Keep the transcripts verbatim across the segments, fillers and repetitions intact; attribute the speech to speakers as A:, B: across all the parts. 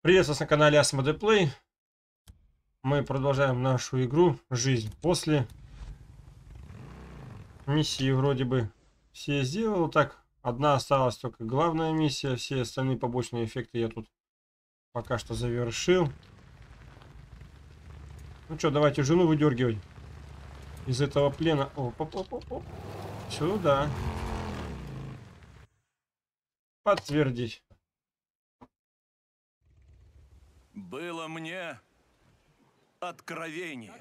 A: Приветствую вас на канале Asmodeplay. Мы продолжаем нашу игру «Жизнь». После миссии вроде бы все сделал. Так, одна осталась только главная миссия. Все остальные побочные эффекты я тут пока что завершил. Ну что, давайте жену выдергивать из этого плена. Оп, оп, оп, оп, оп. Сюда. Подтвердить.
B: Было мне откровение.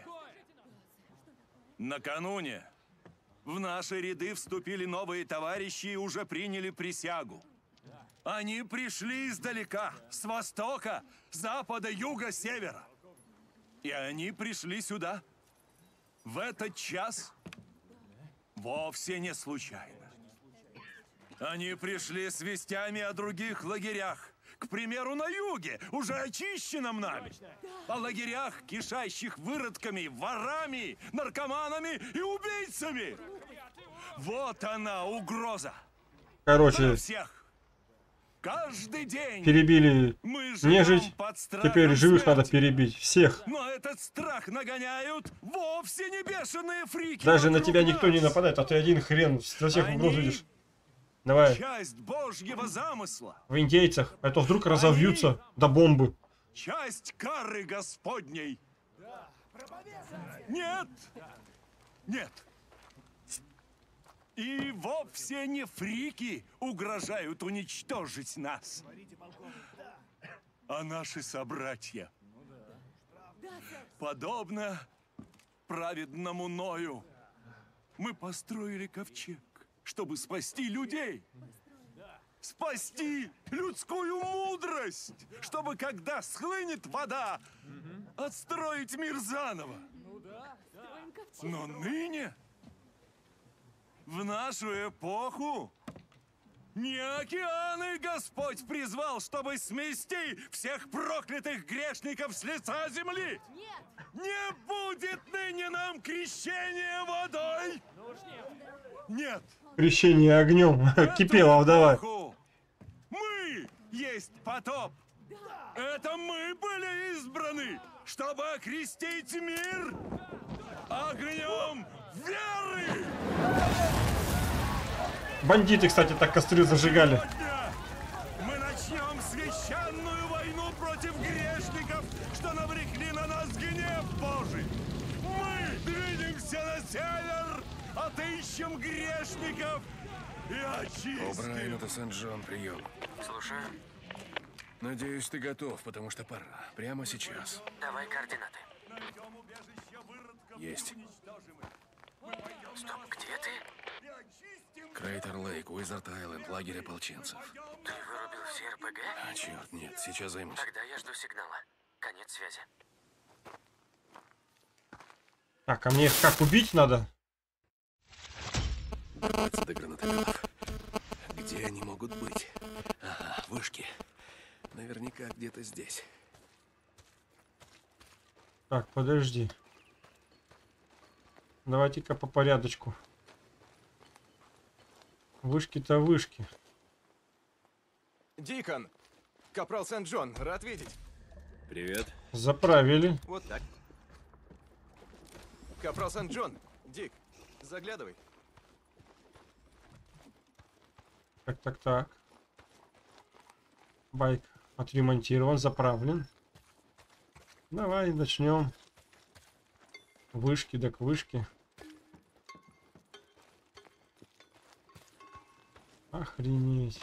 B: Накануне в наши ряды вступили новые товарищи и уже приняли присягу. Они пришли издалека, с востока, запада, юга, севера. И они пришли сюда в этот час вовсе не случайно. Они пришли с вестями о других лагерях. К примеру, на юге, уже очищенном нами. О лагерях, кишащих выродками, ворами, наркоманами и убийцами. Вот она, угроза.
A: Короче,
B: всех. Каждый день
A: перебили
B: мы
A: нежить,
B: под страхом
A: теперь живых
B: смерти.
A: надо перебить всех.
B: Но этот страх нагоняют вовсе не бешеные фрики.
A: Даже на тебя
B: нас.
A: никто не нападает, а ты один хрен за всех
B: Они
A: угроз видишь. Давай.
B: Часть Божьего замысла.
A: В индейцах, а то вдруг разовьются до бомбы.
B: Часть кары Господней. Нет! Нет! И вовсе не фрики угрожают уничтожить нас, а наши собратья. Подобно праведному Ною, мы построили ковчег, чтобы спасти людей. Спасти людскую мудрость, чтобы, когда схлынет вода, отстроить мир заново. Но ныне, в нашу эпоху, не океаны Господь призвал, чтобы смести всех проклятых грешников с лица земли.
C: Нет!
B: Не будет ныне нам крещения водой. Нет.
A: Крещение огнем. Кипелов, давай.
B: Мы есть потоп. Это мы были избраны, чтобы окрестить мир огнем веры.
A: Бандиты, кстати, так костры зажигали.
B: Сегодня мы начнем священную войну против грешников, что навлекли на нас гнев Божий. Мы двинемся на север, отыщем грешников и очистим.
D: У Брайана до Сент-Джон прием.
E: Слушаю.
D: Надеюсь, ты готов, потому что пора. Прямо сейчас.
E: Давай координаты.
B: Найдем убежище выродков и
D: Есть.
B: уничтожим их.
E: Стоп, где ты?
B: И очистим.
D: Крейтер Лейк, Уизард Айленд, лагерь ополченцев.
E: Ты вырубил все РПГ?
D: А, черт, нет, сейчас займусь.
E: Тогда я жду сигнала. Конец связи.
A: Так, а мне их как убить надо?
D: Добраться до гранатометов. Где они могут быть? Ага, вышки. Наверняка где-то здесь.
A: Так, подожди. Давайте-ка по порядочку. Вышки-то вышки.
F: Дикон! Капрал Сент-Джон, рад видеть.
D: Привет.
A: Заправили.
F: Вот так. Капрал Сент-Джон, Дик, заглядывай.
A: Так, так, так. Байк отремонтирован, заправлен. Давай начнем. Вышки, да к вышке. Охренеть.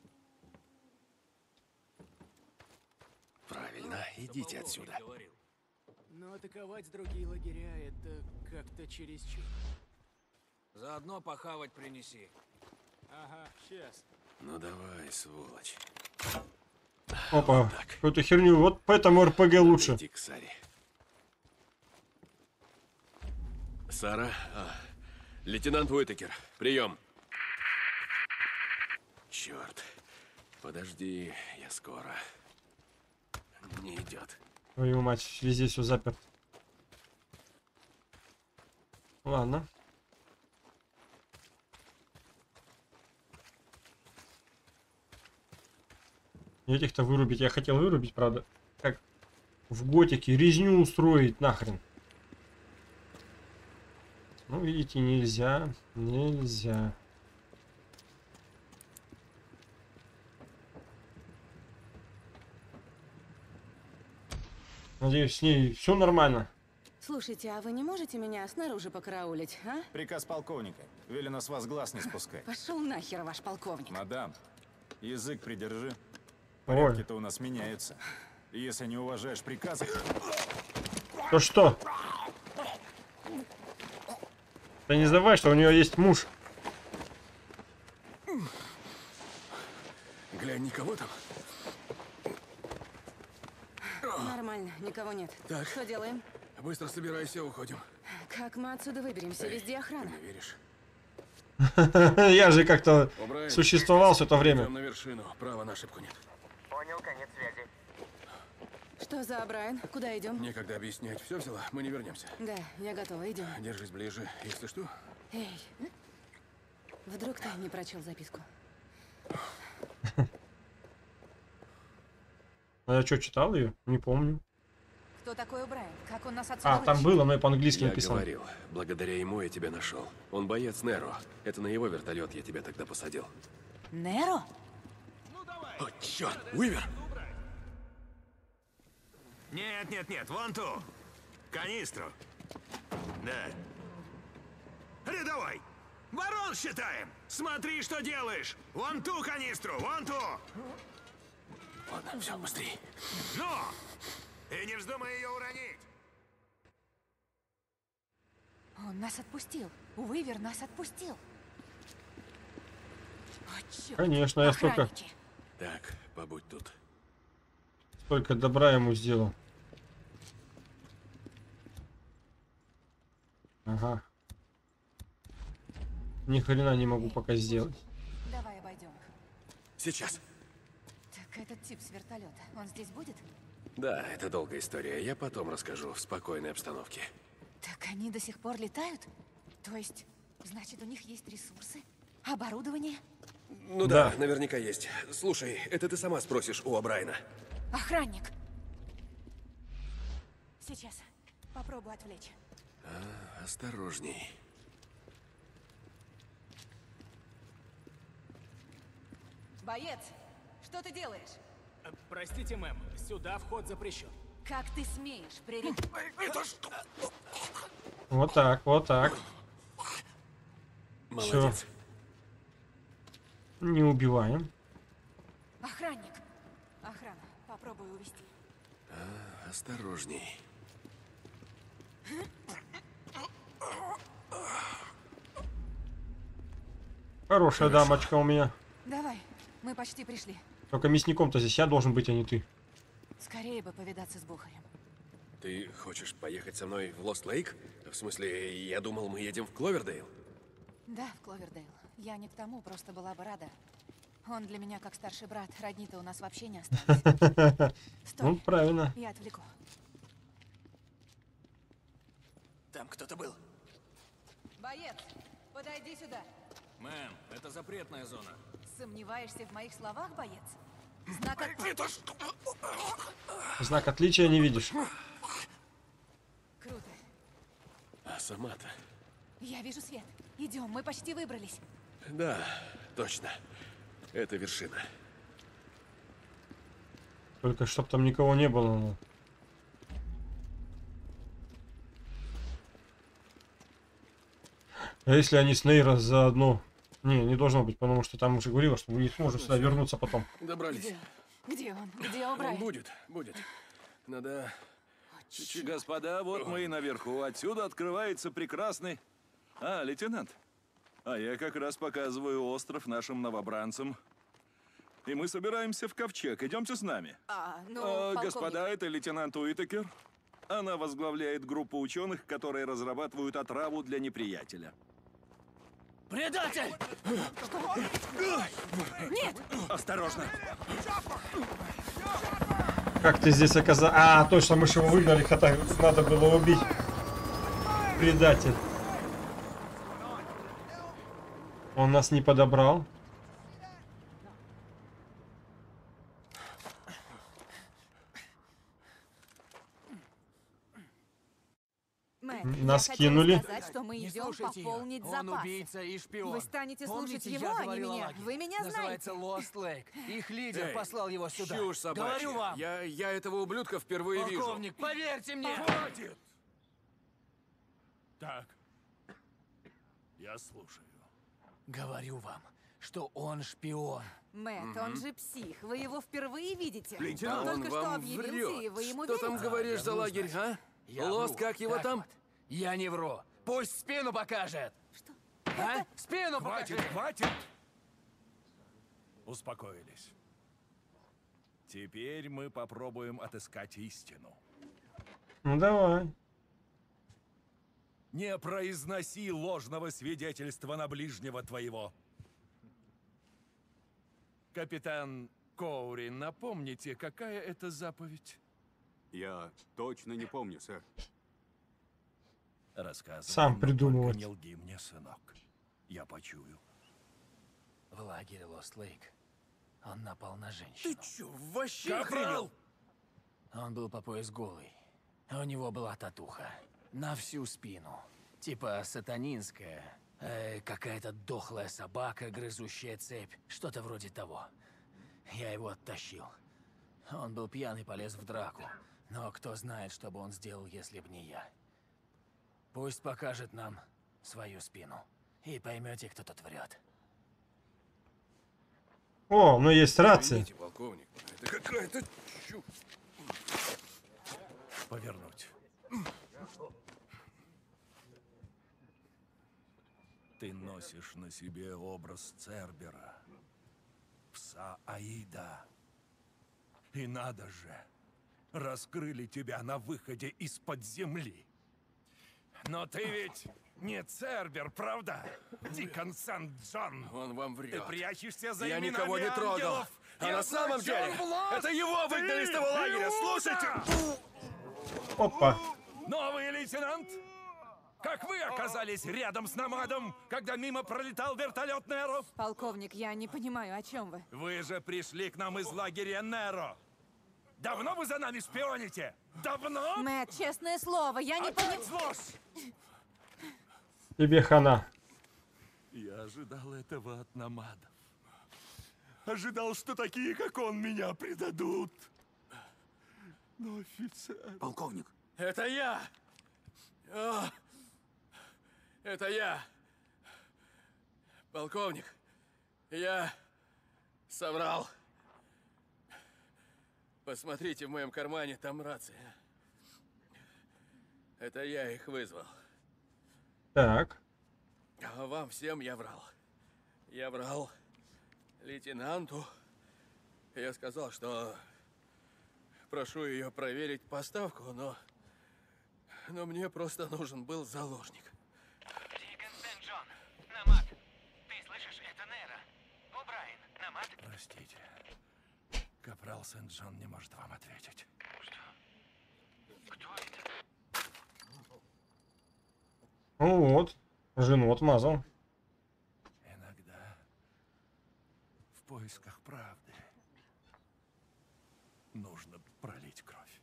D: Правильно, идите отсюда.
G: Но атаковать другие лагеря — это как-то чересчур.
H: Заодно похавать принеси.
G: Ага, сейчас.
D: Ну давай, сволочь.
A: Опа,
D: Вот так.
A: какую-то херню. Вот поэтому РПГ лучше.
D: Иди к Саре. Сара, а, лейтенант Уитакер, прием. Черт. Подожди, я скоро. Не идет.
A: Твою мать, везде все заперто. Ладно. Этих-то вырубить. Я хотел вырубить, правда. Как в готике. Резню устроить нахрен. Ну, видите, нельзя. Нельзя. Надеюсь, с ней все нормально.
C: Слушайте, а вы не можете меня снаружи покараулить, а?
I: Приказ полковника. Велено с вас глаз не спускать.
C: Пошел нахер, ваш полковник.
I: Мадам, язык придержи.
A: Ой,
I: Порядки-то у нас меняются. И если не уважаешь приказы...
A: то что? Ты не забывай, что у нее есть муж.
D: Глянь, никого там.
C: Нормально, никого нет.
D: Так.
C: Что делаем?
D: Быстро собирайся, уходим.
C: Как мы отсюда выберемся? Везде охрана.
D: Не веришь?
A: Я же как-то
D: О'Брайен,
A: существовал все это время.
D: идем на вершину. Права на ошибку нет.
E: Понял, конец связи.
C: Что за Брайан? Куда идем?
D: Некогда объяснять. Все взяла? Мы не вернемся.
C: Да, я готова, идем.
D: Держись ближе. Если что,
C: Эй, вдруг ты не прочел записку?
A: А я что, читал ее? Не помню.
C: Кто такой Брайан? Как он нас отсюда
A: А, там было, но я по-английски
D: я
A: написано.
D: говорил. Благодаря ему я тебя нашел. Он боец Неро. Это на его вертолет я тебя тогда посадил.
C: Неро?
D: О, черт! Уивер!
B: Нет, нет, нет, вон ту. Канистру. Да. Рядовой! Ворон считаем! Смотри, что делаешь! Вон ту канистру, вон ту!
D: Ладно, все, быстрее.
B: Ну! И не вздумай ее уронить!
C: Он нас отпустил. Уивер нас отпустил. О, черт.
A: Конечно, я столько,
C: Охранники.
D: Так, побудь тут.
A: столько добра ему сделал. Ага. Ни хрена не могу пока сделать.
C: Давай обойдем их.
D: Сейчас.
C: Так этот тип с вертолета, он здесь будет?
D: Да, это долгая история. Я потом расскажу в спокойной обстановке.
C: Так они до сих пор летают? То есть, значит, у них есть ресурсы? Оборудование?
D: Ну
A: Да.
D: да, наверняка есть. Слушай, это ты сама спросишь у О'Брайена.
C: Охранник. Сейчас. Попробую отвлечь.
D: Осторожней.
C: Боец, что ты делаешь?
G: Э, Простите, мэм, сюда вход запрещен.
C: Как ты смеешь пререк...
A: Вот так, вот так.
D: Молодец.
A: Не убиваем.
C: Охранник. Охрана. Попробую увести.
D: Осторожней.
A: Хорошая дамочка у меня.
C: Давай, мы почти пришли.
A: Только мясником-то здесь я должен быть, а не ты.
C: Скорее бы повидаться с Бухарем.
D: Ты хочешь поехать со мной в Лост-Лейк? В смысле, я думал, мы едем в Кловердейл.
C: Да, в Кловердейл. Я не к тому, просто была бы рада. Он для меня как старший брат. Родни-то у нас вообще не осталось.
A: Ну,
C: Стой,
A: правильно.
C: я отвлеку.
D: Там кто-то был.
C: Боец, подойди сюда.
H: Мэм, это запретная зона.
C: Сомневаешься в моих словах, боец? Знак от...
A: Знак отличия не видишь.
C: Круто.
D: А сама-то?
C: Я вижу свет. Идем, мы почти выбрались.
D: Да, точно. Это вершина.
A: Только чтоб там никого не было. Ну. А если они с Нейро заодно? Не, не должно быть, потому что там уже говорила, что мы не сможем сюда вернуться потом.
D: Добрались.
C: Где? Где он? Где
D: Он
C: О'Брайен?
D: будет, будет. Надо...
B: Господа, вот мы и наверху. Отсюда открывается прекрасный... А, лейтенант. А я как раз показываю остров нашим новобранцам. И мы собираемся в ковчег. Идемте с нами.
C: А, ну,
B: А,
C: полковник.
B: господа, это лейтенант Уитакер. Она возглавляет группу ученых, которые разрабатывают отраву для неприятеля.
H: Предатель!
C: Нет!
B: Осторожно!
A: Как ты здесь оказался? А, точно, мы же его выгнали, хотя надо было убить. Предатель. Он нас не подобрал. Нас
C: я хотела
A: кинули.
C: сказать, что мы
G: Не
C: идем
G: слушайте её.
C: пополнить
G: Он
C: запасы.
G: убийца и шпион.
C: Вы станете слушать
G: Помните,
C: его,
G: я
C: а не
G: говорил о
C: меня.
G: лагере?
C: Вы меня
G: Называется
C: знаете.
G: Lost Lake. Их лидер
D: Эй,
G: послал его сюда.
D: Чушь собачья.
G: Говорю вам.
D: Я, я этого ублюдка впервые вижу.
G: Полковник, поверьте мне.
B: Хватит! Так. Я слушаю.
G: Говорю вам, что он шпион.
C: Мэтт, он же псих. Вы его впервые видите?
D: Лейтенант,
C: он
D: он
C: только что
D: вам
C: объявился, и вы
D: врет.
C: ему
D: Что там
C: верите?
D: говоришь
G: Я
D: за
G: вру,
D: лагерь, а?
G: Я
D: Лост,
G: вру.
D: как его
G: Так
D: там?
G: вот, я не вру. Пусть спину покажет.
C: Что?
G: А? Спину
B: Хватит,
G: покажет.
B: хватит! Успокоились. Теперь мы попробуем отыскать истину.
A: Ну давай.
B: Не произноси ложного свидетельства на ближнего твоего. Капитан Коури, напомните, какая это заповедь?
J: Я точно не помню, сэр.
B: Рассказывай.
A: Сам
B: но
A: придумывать.
B: только не лги мне, сынок. Я почую.
G: В лагере Lost Lake он напал на женщину.
D: Ты чё, вообще
B: Капрал!
G: Он был по пояс голый. А у него была татуха. На всю спину. Типа сатанинская. Э, какая-то дохлая собака, грызущая цепь. Что-то вроде того. Я его оттащил. Он был пьяный, полез в драку. Но кто знает, что бы он сделал, если б не я. Пусть покажет нам свою спину. И поймете, кто тут врет.
A: О, ну есть рация.
D: Извините, полковник, это какая-то чушь.
B: Повернуть. Ты носишь на себе образ Цербера, пса Аида. И надо же, раскрыли тебя на выходе из-под земли. Но ты ведь не Цербер, правда? Дикон Сент-Джон.
D: Он вам
B: Ты
D: врет.
B: прячешься за
D: Я
B: именами
D: никого не трогал.
B: ангелов
D: А
B: и
D: на самом
B: облачен
D: деле,
B: в ложь.
D: это его выгнали с того
B: Ты
D: лагеря,
B: Иуда!
D: слушайте!
A: Опа.
B: Новый лейтенант? Как вы оказались рядом с Намадом, когда мимо пролетал вертолет Неро?
C: Полковник, я не понимаю, о чем вы.
B: Вы же пришли к нам из лагеря Неро. Давно вы за нами шпионите? Давно?
C: Мэтт, честное слово, я не
B: Опять
C: понимаю.
B: ложь!
A: Тебе хана.
B: Я ожидал этого от Намадов. Ожидал, что такие, как он, меня предадут. Но офицер...
J: Полковник,
D: Это я! О, это я! Полковник, я соврал. Посмотрите, в моем кармане там рация. Это я их вызвал.
A: Так.
D: А вам всем я врал. Я врал лейтенанту. Я сказал, что прошу ее проверить поставку, но... Но мне просто нужен был заложник.
E: Дикон Сент-Джон. Намад. Ты слышишь? Это Нера. О'Брайен. Намад.
B: Простите. Капрал Сент-Джон не может вам ответить.
E: Кто это?
A: Ну вот. Жену отмазал.
B: Иногда в поисках правды нужно пролить кровь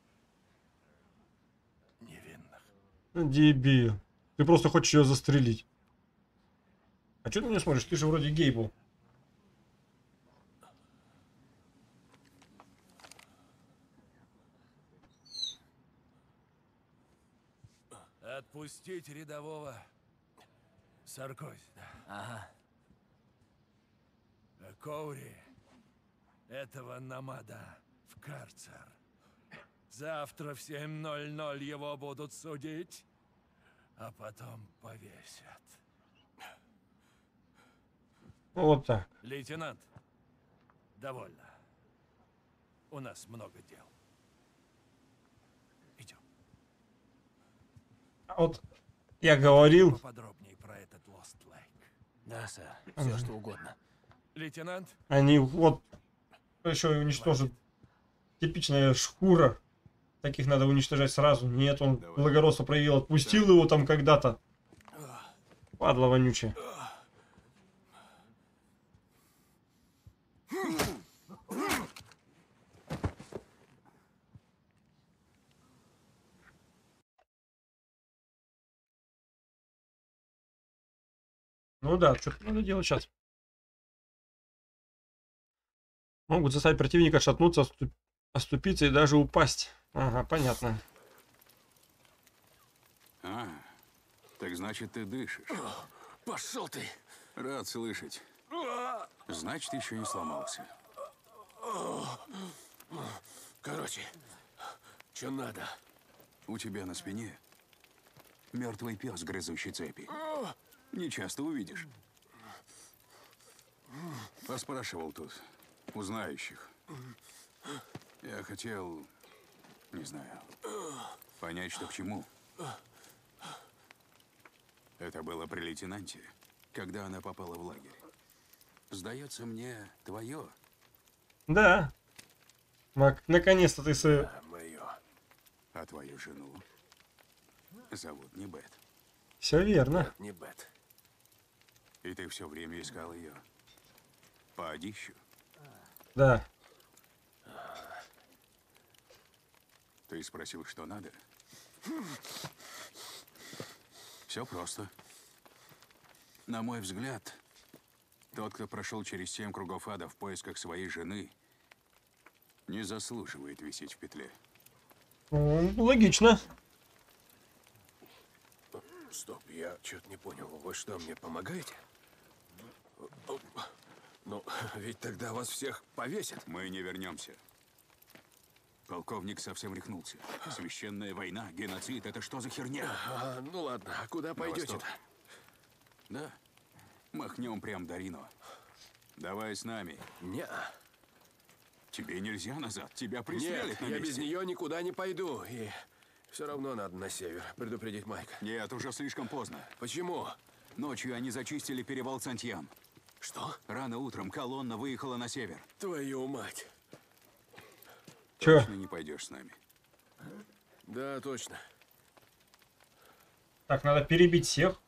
B: невинных.
A: Дебил. Ты просто хочешь ее застрелить. А что ты не смотришь? Ты же вроде гей был.
B: Отпустить рядового Саркози, да.
G: Ага.
B: А Коури, этого Намада в карцер. Завтра в семь ноль ноль его будут судить, а потом повесят.
A: Вот так.
B: Лейтенант, довольно. У нас много дел. Идем.
A: А вот я говорил.
B: Поподробнее про этот Lost Lake.
G: Да, сэр. Все, что угодно.
B: Лейтенант,
A: Они вот еще и уничтожат. Типичная шкура. Таких надо уничтожать сразу. Нет, он
J: Давай.
A: благородство проявил, отпустил его там когда-то. Падла вонючая. Ну да, что-то надо делать сейчас. Могут заставить противника шатнуться, отступ... оступиться и даже упасть. Ага, понятно.
J: А, так значит, ты дышишь.
D: Пошел ты!
J: Рад слышать. Значит, еще не сломался.
D: Короче, что надо?
J: У тебя на спине мертвый пес, грызущий цепи. Не часто увидишь. Поспрашивал тут у знающих. Я хотел, не знаю, понять, что к чему. Это было при лейтенанте, когда она попала в лагерь. Сдается мне, твое.
A: Да. Мак, наконец-то ты с...
D: Мое.
J: А твою жену зовут не Бет.
A: Все верно.
D: Нет, не Бет.
J: И ты все время искал ее по одищу?
A: Да.
J: Ты спросил, что надо? Все просто. На мой взгляд, тот, кто прошел через семь кругов ада в поисках своей жены, не заслуживает висеть в петле.
A: Ну, логично.
D: Стоп, я что-то не понял. Вы что, мне помогаете? Ну, ведь тогда вас всех повесят.
J: Мы не вернемся. Полковник совсем рехнулся. Священная война, геноцид — это что за херня?
D: А, ну ладно, а куда пойдете-то?
J: Да, махнем прям до Рино. Давай с нами.
D: Не.
J: Тебе нельзя назад, тебя пристрелят.
D: Нет,
J: на
D: я
J: месте.
D: без нее никуда не пойду. И все равно надо на север предупредить Майка.
J: Нет, уже слишком поздно.
D: Почему?
J: Ночью они зачистили перевал Сантьян.
D: Что?
J: Рано утром колонна выехала на север.
D: Твою мать.
A: Чё?
J: Точно не пойдешь с нами?
D: Да, точно.
A: Так, надо перебить всех.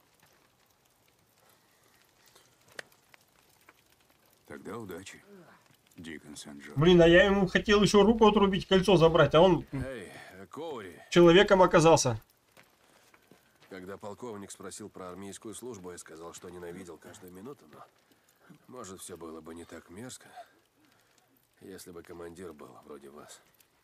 J: Тогда удачи, Дикон Сент-Джон.
A: Блин, а я ему хотел еще руку отрубить, кольцо забрать, а он
D: Эй, Коури.
A: человеком оказался.
D: Когда полковник спросил про армейскую службу, я сказал, что ненавидел каждую минуту, но может, все было бы не так мерзко, если бы командир был вроде вас.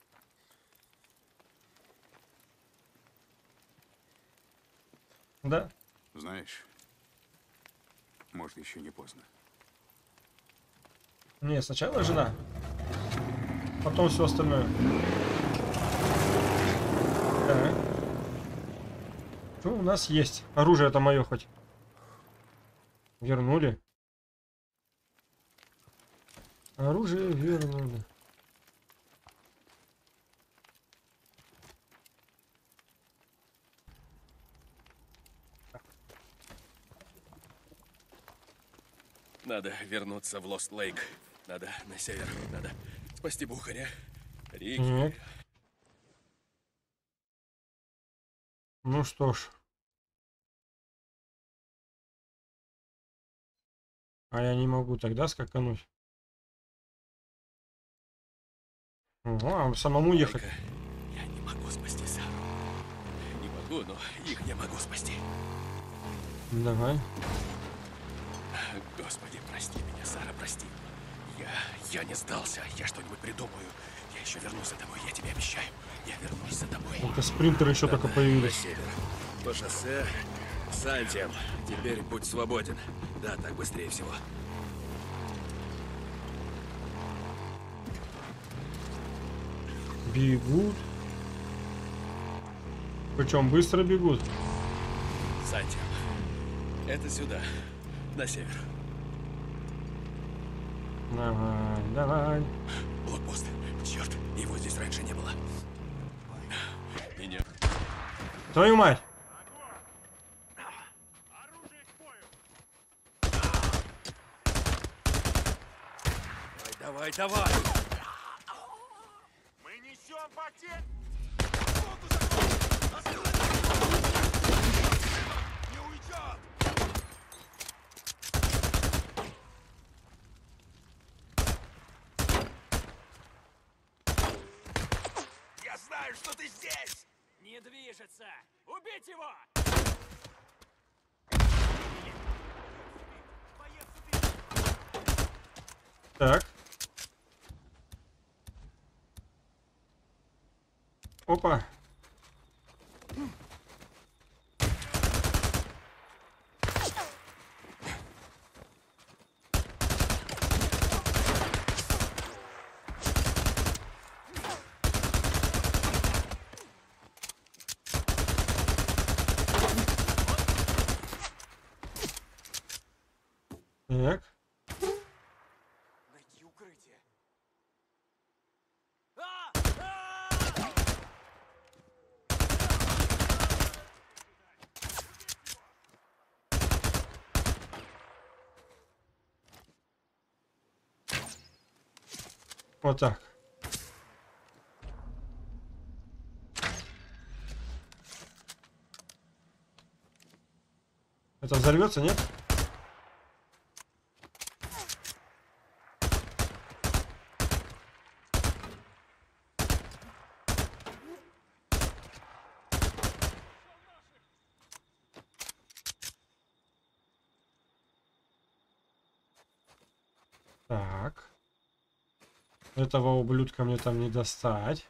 A: Да.
J: Знаешь, может, еще не поздно.
A: Не, сначала жена, потом все остальное. Так. Что у нас есть? Оружие это мое хоть. Вернули. Оружие вернули.
D: Надо вернуться в Лост-Лейк. Надо на север. Надо спасти Бухаря. Рики.
A: Так. Ну что ж. А я не могу тогда скакануть. Ого, а самому ехать.
D: Майка, я не могу спасти Сару. Не могу, но их я могу спасти.
A: Давай.
D: Господи, прости меня, Сара, прости. Я, я не сдался. Я что-нибудь придумаю. Я еще вернусь за тобой, я тебе обещаю. Я вернусь за тобой.
A: Это спринтеры еще только
D: На
A: появились.
D: север. По шоссе. Сантьям. Теперь будь свободен. Да, так быстрее всего.
A: Бегут. Причем быстро бегут.
D: Сантьям. Это сюда. На север.
A: Давай, давай.
D: Блокпост. Черт, его здесь раньше не было. И не...
A: Твою мать!
D: Давай, давай, давай!
B: Мы несем потерь! Не уйдет! Я знаю, что ты здесь!
H: Не движется! Убить его!
A: Так. Опа. Так.
H: Найти укрытие.
A: Вот так. Это взорвется, нет? Так. Этого ублюдка мне там не достать.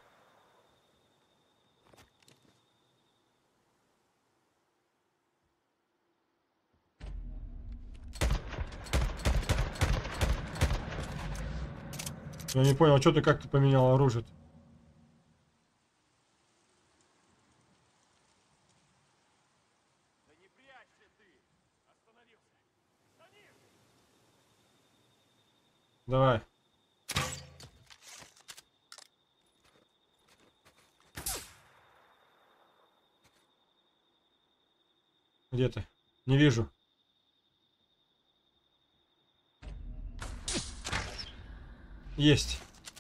A: Я не понял, что ты как ты поменял оружие-то?
H: Да не прячься ты! Остановился! За ним!
A: Давай. Где ты? Не вижу. Есть.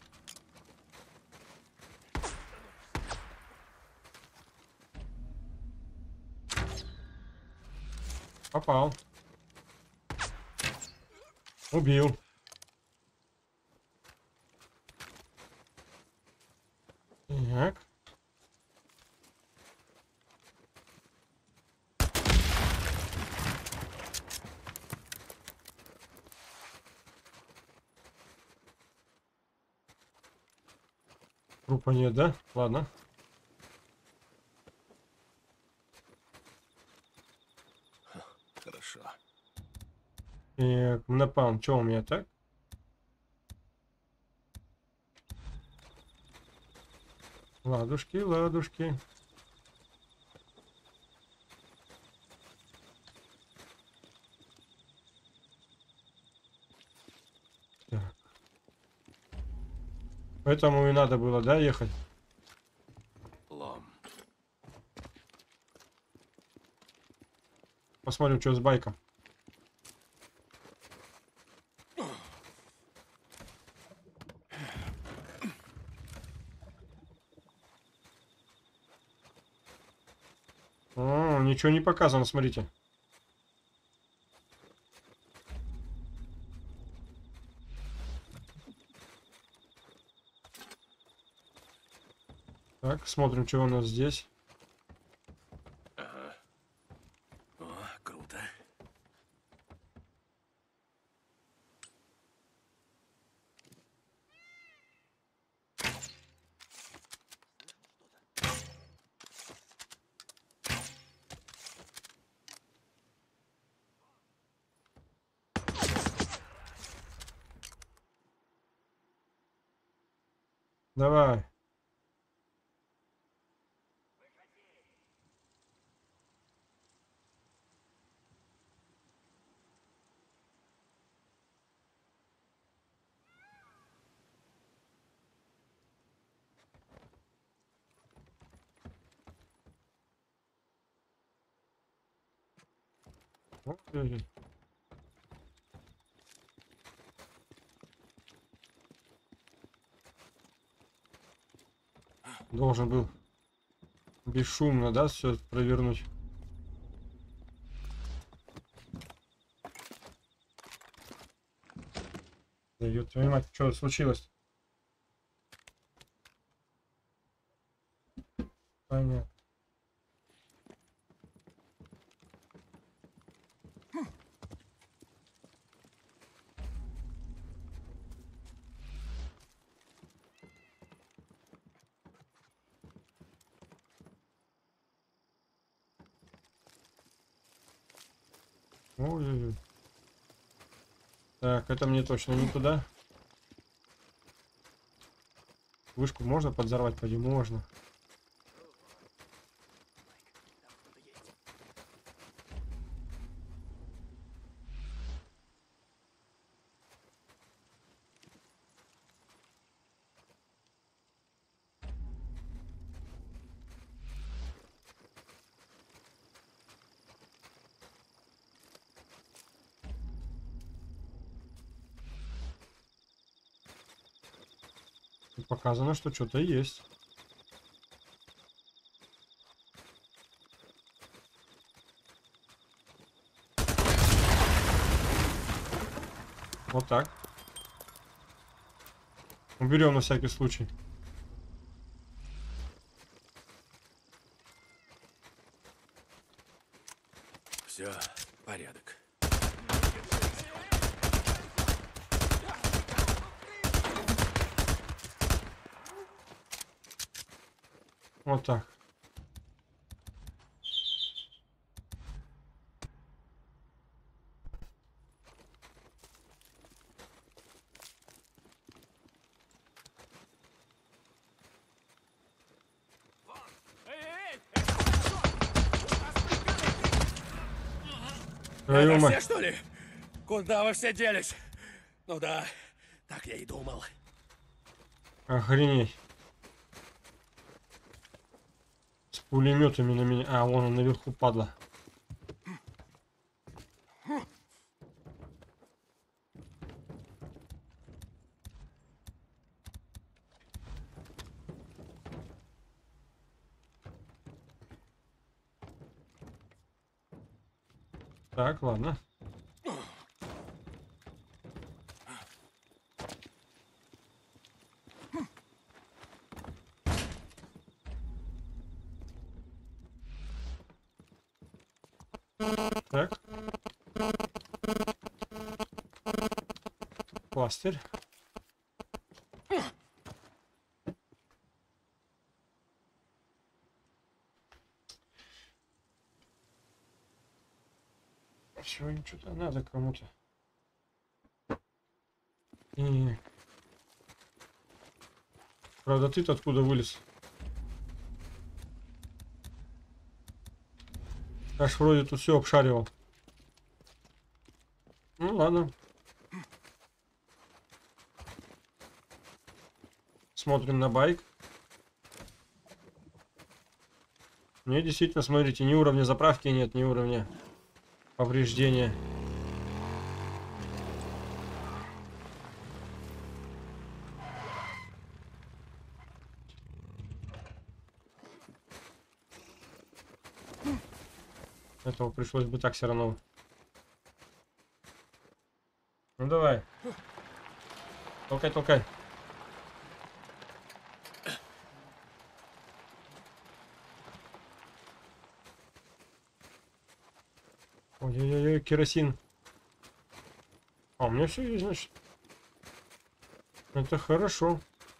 A: Попал. Убил. Так. Трупа нет, да? Ладно.
D: Хорошо.
A: И напалм, что у меня так? Ладушки, ладушки. Так. Поэтому и надо было, да, ехать?
D: Лом.
A: Посмотрим, что с байком. О, ничего не показано, смотрите. Так, смотрим, что у нас здесь.
D: Ага. О, круто.
A: Давай. Ой-ой-ой. Должен был бесшумно, да, все провернуть. Да ёб твою мать, что случилось? Понятно. Ой-ой-ой. Так, это мне точно не туда. Вышку можно подзорвать? Поди, можно. Показано, что что-то есть. Вот так. Уберем на всякий случай.
D: Все, порядок.
A: Вот так. Твою
D: Это
A: мать.
D: все, что ли? Куда вы все делись? Ну да, так я и думал.
A: Охренеть. С пулеметами на меня. А, вон он наверху, падла. Так, ладно. Так. Пластырь. Сегодня что-то надо кому-то. И... Правда, ты-то откуда вылез? Аж вроде тут все обшаривал. Ну ладно. Смотрим на байк. Мне действительно, смотрите, ни уровня заправки нет, ни уровня повреждения. Этого пришлось бы так все равно. Ну давай. Толкай, толкай. Ой-ой-ой, керосин. А, у меня все есть, значит. Это хорошо.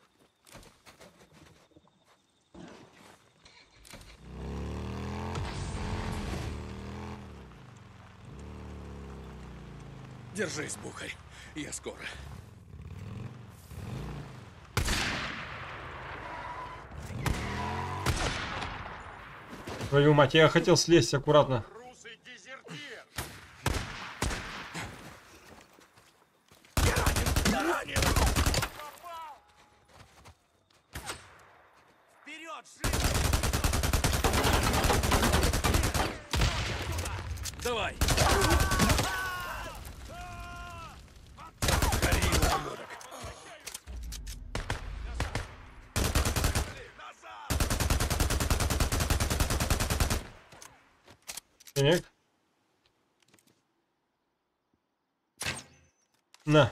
D: Держись, Бухарь. Я скоро.
A: Твою мать, я хотел слезть аккуратно.
D: Давай! Гори, ублюдок!
A: Так. На.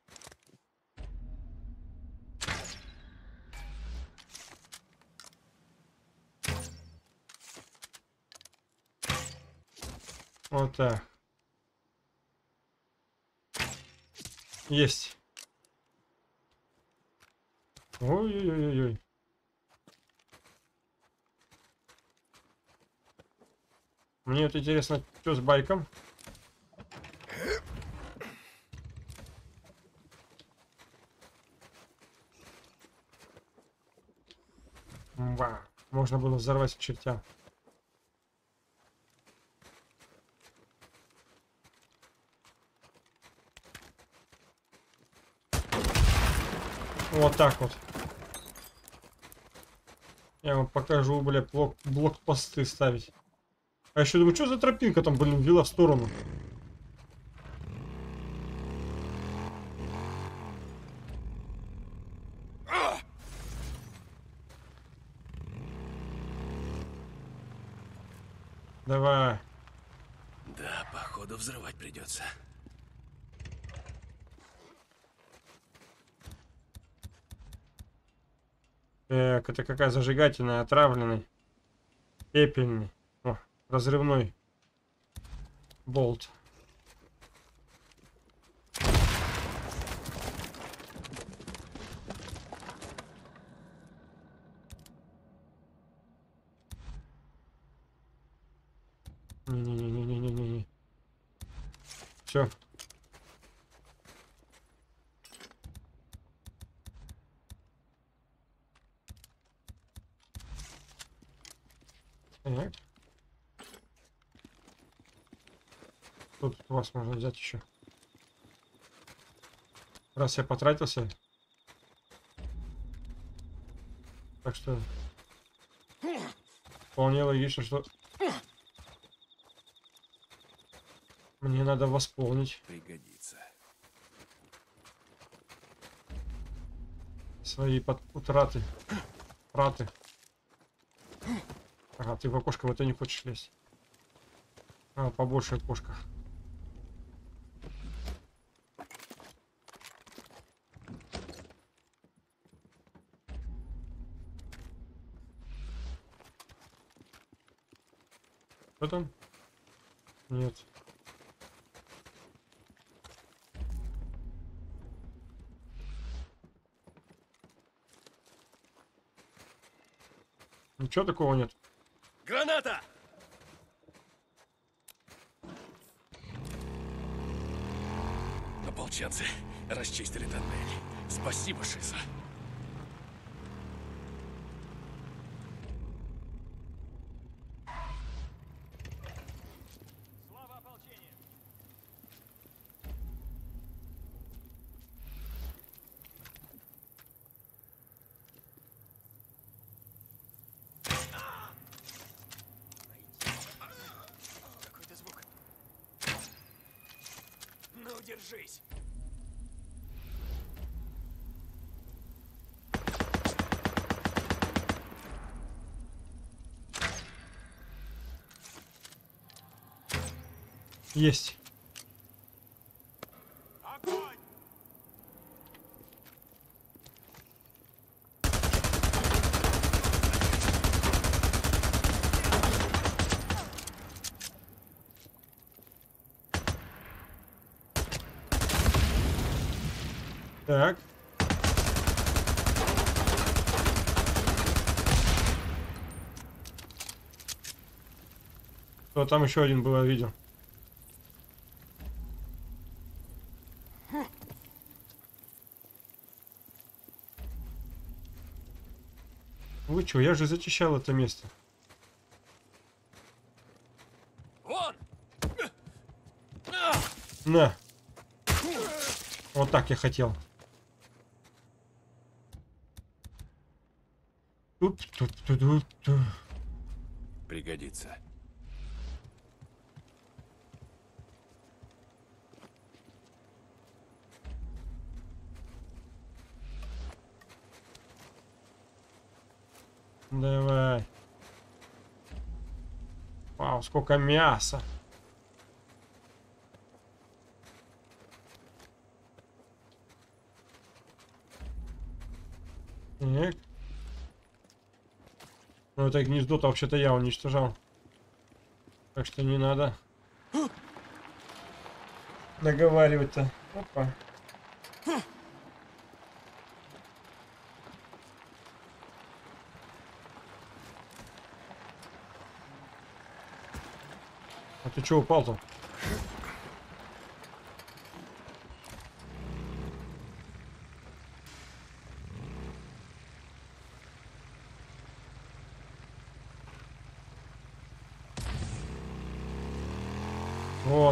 A: Вот так. Есть. Ой-ой-ой-ой. Мне вот интересно, что с байком? Мва. Можно было взорвать к чертям. Вот так вот. Я вам покажу, бля, блок, блокпосты ставить. А еще думаю, что за тропинка там, блин, вела в сторону? Давай.
D: Да, походу взрывать придется.
A: Так, это какая зажигательная, отравленный, пепельный, о, разрывной болт. Не-не-не-не-не-не-не. Все. Так. Что тут у вас можно взять еще? Раз я потратился. Так что вполне логично, что мне надо восполнить.
D: Пригодится.
A: Свои под... утраты. Траты. Ага, ты в окошко в это не хочешь лезть. А, побольше окошко. Что там? Нет. Ничего такого нет.
D: Граната! Ополченцы расчистили тоннель. Спасибо, Шиза.
H: Слава ополчению!
D: Какой-то звук. Ну, держись.
A: Есть.
H: Огонь!
A: Так. Что там еще один был, я видел. Вы чё, я же зачищал это место.
D: Вон!
A: На. Вот так я хотел. Туп-туп-ту-ду-ту.
D: Пригодится.
A: Давай. Вау, сколько мяса. Так. Ну это гнездо-то вообще-то я уничтожал. Так что не надо наговаривать-то. Опа. А ты чё упал-то?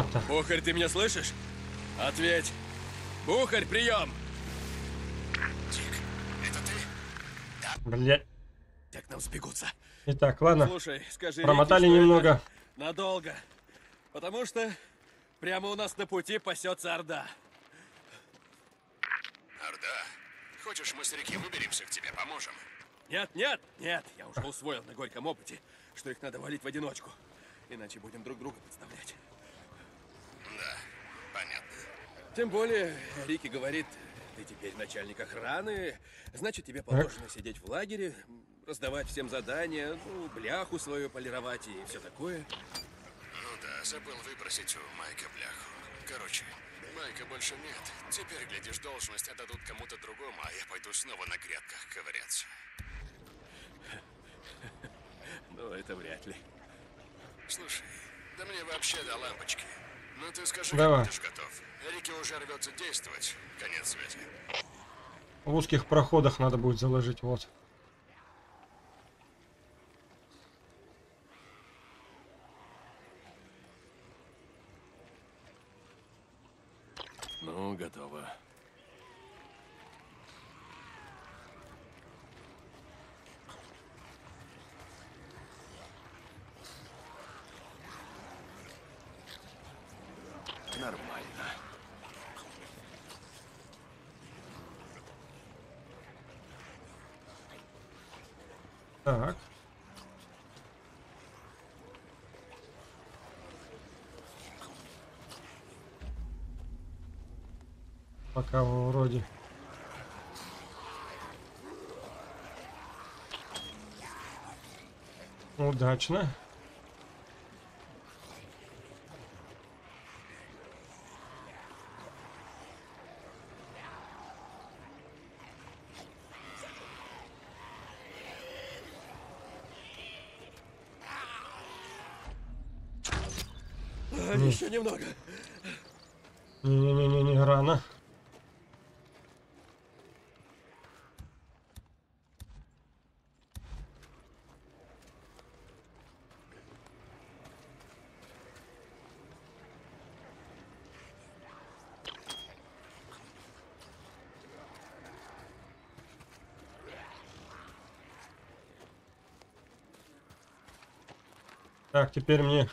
A: Вот-то.
D: Бухарь, ты меня слышишь? Ответь. Бухарь, прием!
J: Дик, это ты?
A: Блядь.
D: Те к нам сбегутся.
A: Итак, ладно.
D: Слушай, скажи
A: Промотали
D: Рике, что
A: немного.
D: это надолго. Потому что прямо у нас на пути пасется Орда.
J: Орда. Хочешь, мы с реки выберемся к тебе, поможем?
D: Нет, нет, нет. Я уже усвоил на горьком опыте, что их надо валить в одиночку. Иначе будем друг друга подставлять.
J: Да, понятно.
D: Тем более, Рики говорит, ты теперь начальник охраны, значит, тебе положено сидеть в лагере, раздавать всем задания, ну, бляху свою полировать и все такое.
J: Ну да, забыл выпросить у Майка бляху. Короче, Майка больше нет. Теперь, глядишь, должность отдадут кому-то другому, а я пойду снова на грядках ковыряться.
D: Ну, это вряд ли.
J: Слушай, да мне вообще до лампочки. Ну ты скажи,
A: Давай.
J: как будешь готов. Рики уже рвется действовать. Конец связи.
A: В узких проходах надо будет заложить, вот.
D: Ну, готово. Нормально.
A: Так. Пока вроде. Удачно.
D: А, еще немного.
A: Не-не-не-не, рано. Так, теперь мне...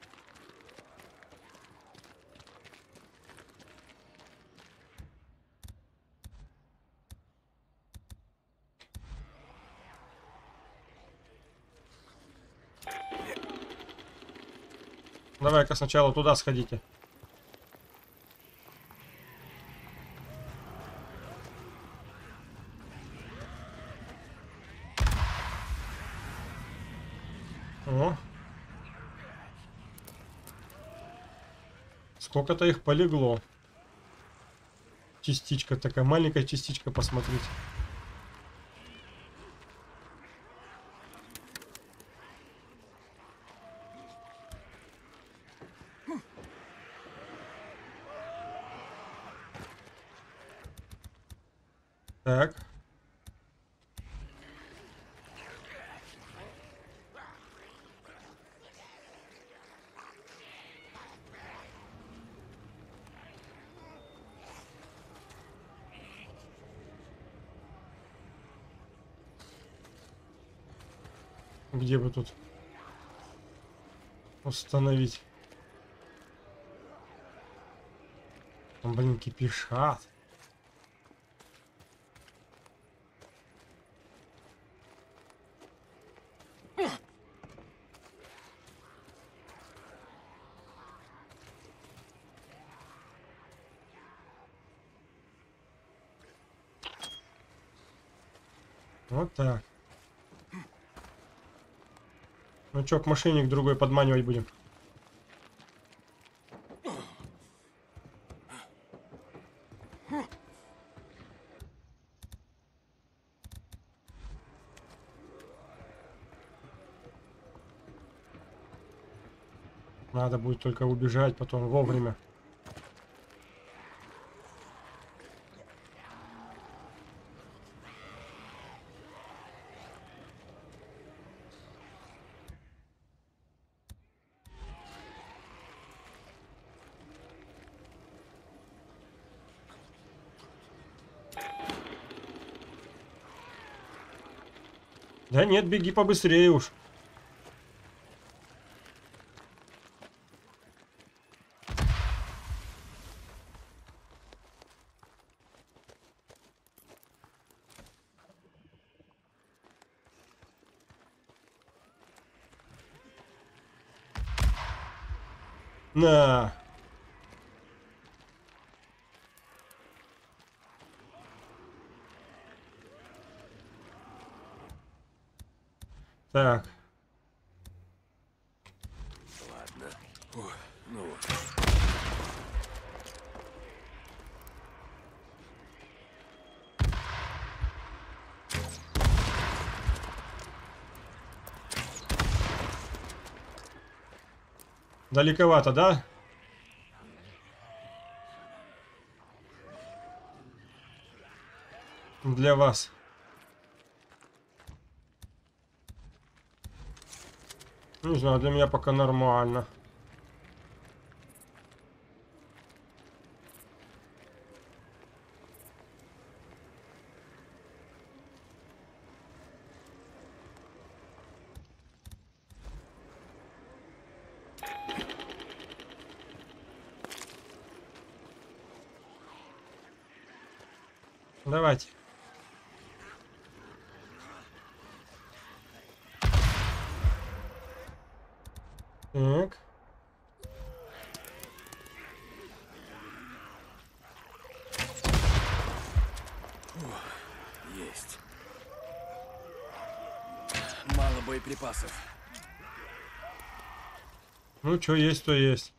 A: Давай-ка сначала туда сходите. О. Сколько-то их полегло. Частичка, такая маленькая частичка, посмотрите. Так. Где бы тут установить? Там, блин, кипишат. Вот так. Ну чё, к машине к другой подманивать будем? Надо будет только убежать потом вовремя. Да нет, беги побыстрее уж. На. Так.
D: Ладно. Фух, ну вот.
A: Далековато, да? Для вас. Не знаю, для меня пока нормально. Давайте. Так.
D: Есть. Мало боеприпасов.
A: Ну, что есть, то есть.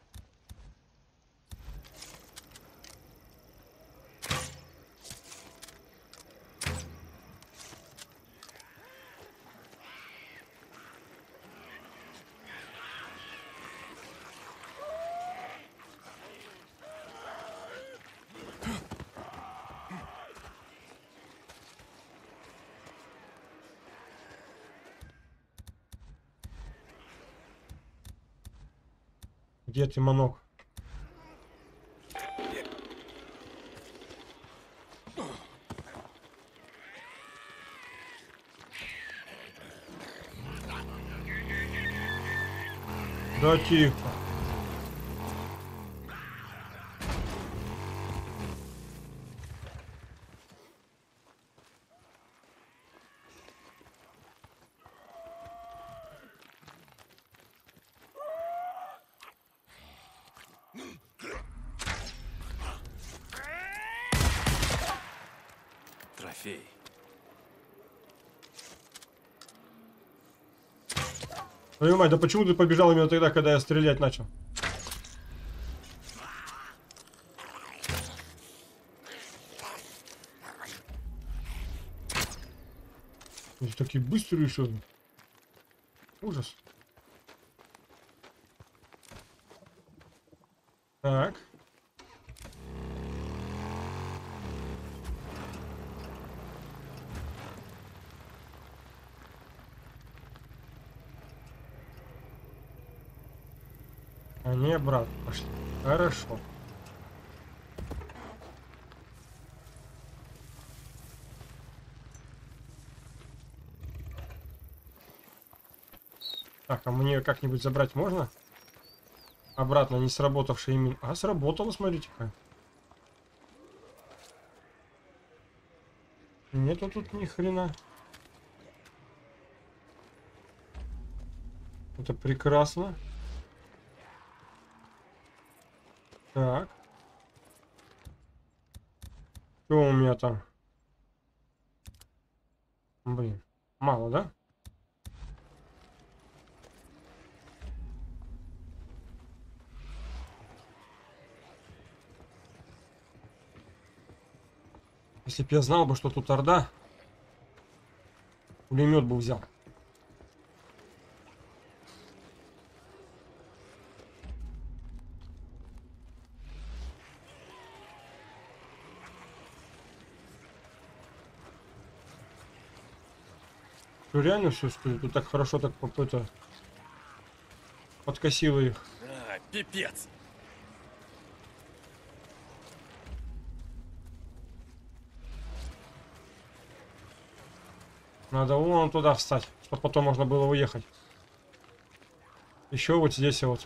A: Где ты, манок? Да тихо.
D: Трофей.
A: Твою мать, да почему ты побежал именно тогда, когда я стрелять начал? Они такие быстрые еще. Ужас. Так. Они обратно пошли. Хорошо. Так, а мне как-нибудь забрать можно? Обратно не сработавшие мин. А, сработало, смотрите-ка. Нету тут ни хрена. Это прекрасно. Так. Что у меня там? Блин, мало, да? Если бы я знал бы, что тут орда, пулемет бы взял. Что, реально все, что ли? Тут так хорошо так какой-то подкосило их.
D: А, пипец.
A: Надо вон туда встать, чтобы потом можно было уехать. Еще вот здесь вот.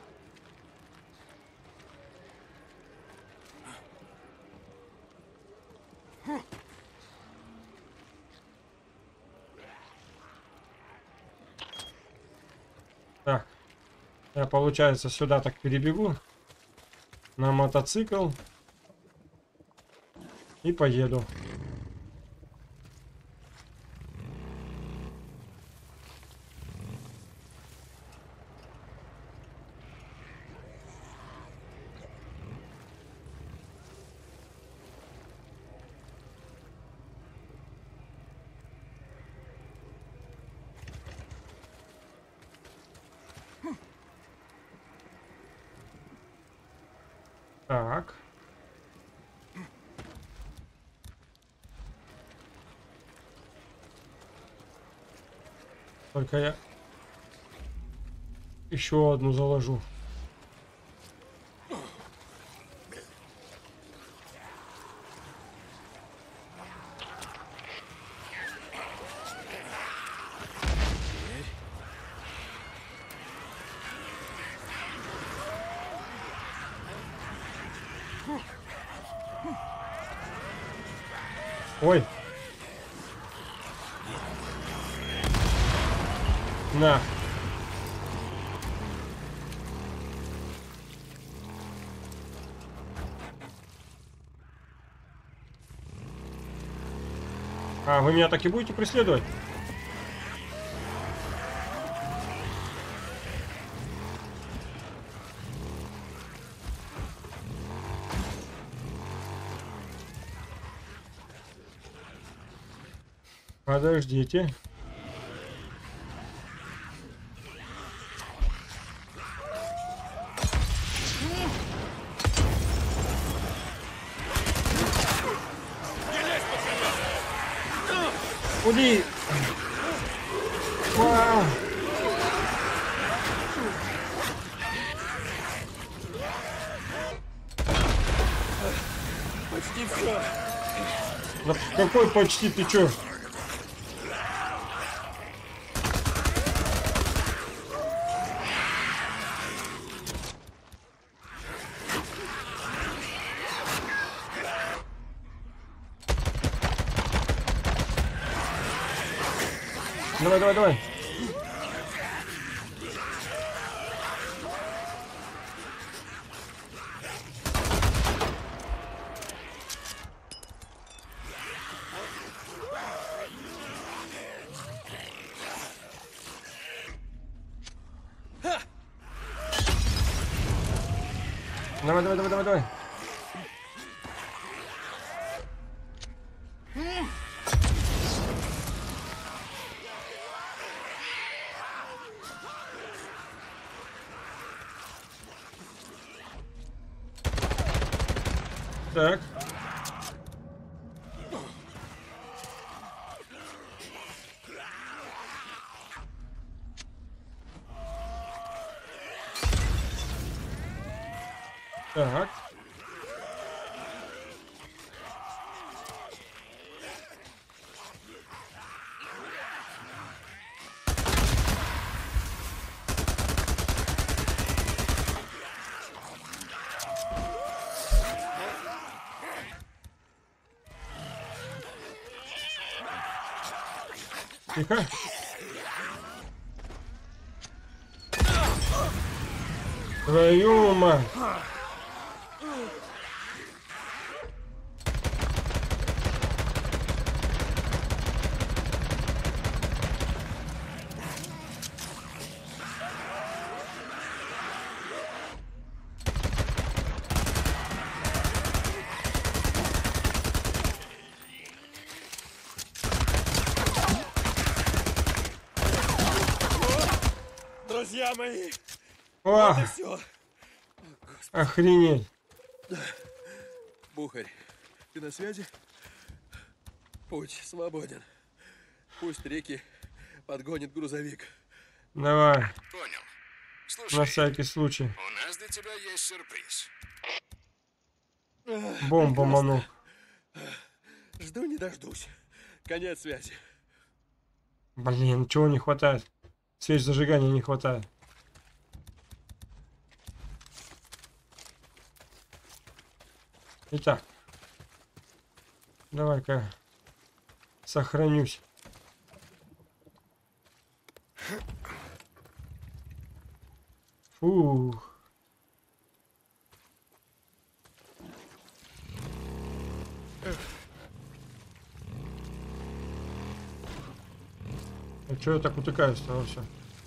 A: Так. Я, получается, сюда так перебегу. На мотоцикл. И поеду. Так. Только я еще одну заложу. Ой. На. А, вы меня так и будете преследовать? Подождите. Уди! Вау!
D: Почти все.
A: Да какой почти, ты чё? Давай, давай, давай. Давай, давай, давай, давай, давай. Так. Так. Тихо. Твою мать.
D: Друзья мои,
A: О,
D: вот и все.
A: охренеть.
D: Бухарь, ты на связи? Путь свободен. Пусть реки подгонит грузовик.
A: Давай,
J: Понял.
A: на
J: Слушай,
A: всякий случай.
J: у нас для тебя есть сюрприз.
A: Бомба, манук.
D: Жду не дождусь. Конец связи.
A: Блин, чего не хватает? Свеч зажигания не хватает. Итак. Давай-ка сохранюсь. Фух. А чё я так утыкаюсь-то вообще?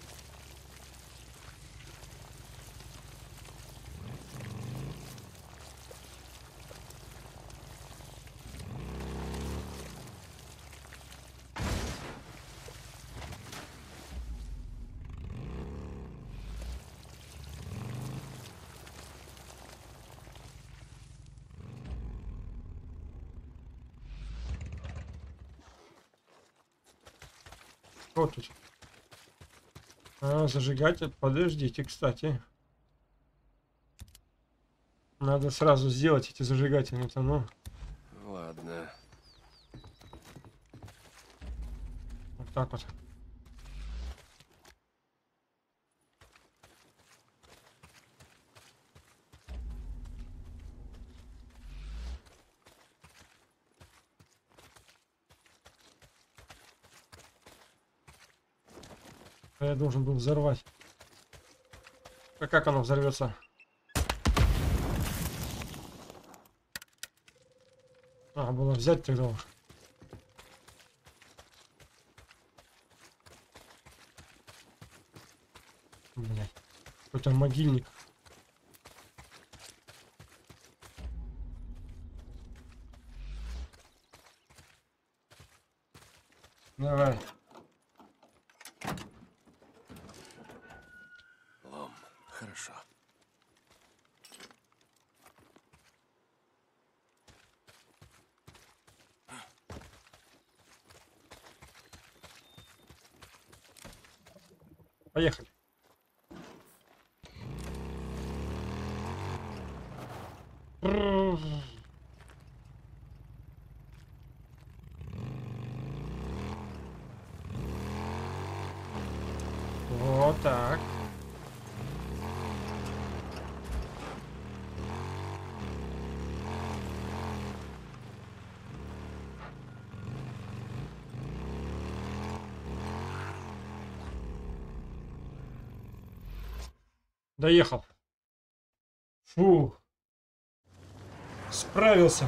A: Вот тут. А, зажигатель. Подождите, кстати. Надо сразу сделать эти зажигательные-то, ну.
D: Ладно.
A: Вот так вот. Я должен был взорвать. А как оно взорвется? А, было взять тогда уж. Блять. Какой-то могильник. Давай.
D: Лом. Хорошо.
A: Поехали. Вот так. Доехал. Фу. Справился.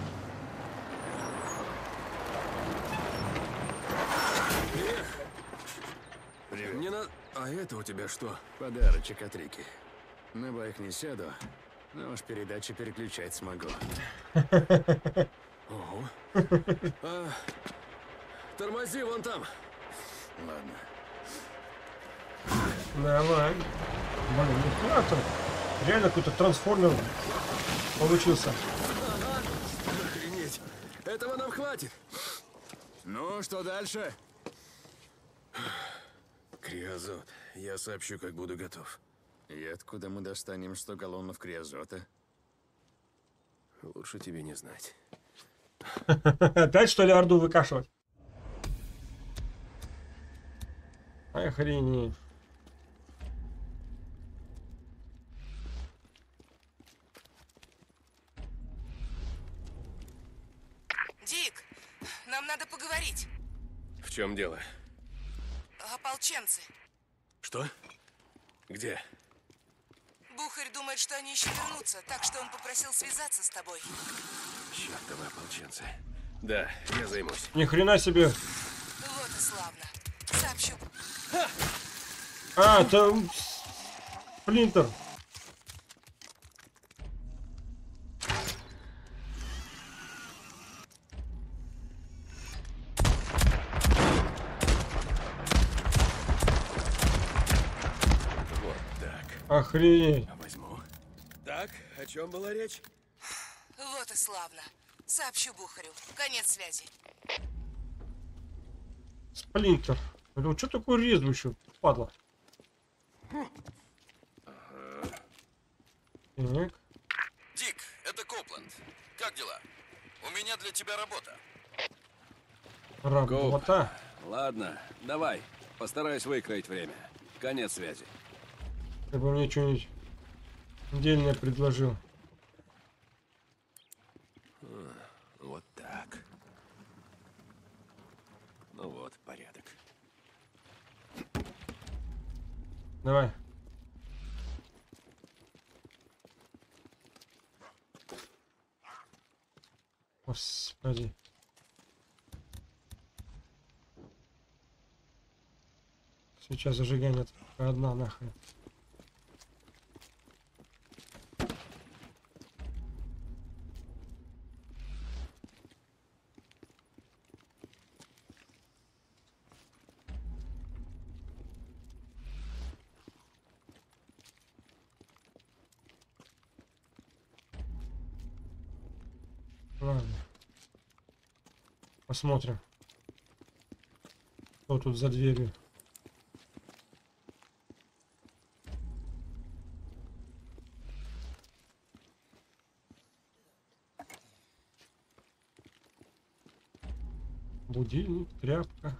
D: Не на... А это у тебя что?
I: Подарочек от Рики. На байк не сяду, но уж передачи переключать смогу.
D: Ого. А, тормози вон там.
I: Ладно.
A: Давай. Блин, ну классно. Реально какой-то трансформер получился.
D: Ага. Охренеть. Этого нам хватит.
I: Ну, что дальше?
D: Криозот. Я сообщу, как буду готов.
I: И откуда мы достанем сто галлонов криозота?
D: Лучше тебе не знать.
A: Опять что ли Орду выкашивать? Охренеть.
C: Дик, нам надо поговорить.
D: В чем дело?
C: Ополченцы.
D: Что? Где?
C: Бухарь думает, что они еще вернутся, так что он попросил связаться с тобой.
D: Чёртовы ополченцы. Да, я займусь.
A: Ни хрена себе.
C: Вот и славно. Сообщу.
A: А, это Сплинтер.
D: Вот так.
A: Охренеть.
D: Возьму. Так, о чем была речь?
C: Вот и славно. Сообщу Бухарю. Конец связи.
A: Сплинтер. Это что такое резвый, падла? Так.
K: Дик, это Копланд. Как дела? У меня для тебя работа.
A: Работа.
D: Ладно, давай. Постараюсь выкроить время. Конец связи.
A: Ты бы мне что-нибудь дельное предложил.
D: Вот так. Ну вот, порядок.
A: Давай. Господи. Сейчас зажигание только одна нахрен. Ладно. Посмотрим, что тут за дверью. Будильник, тряпка.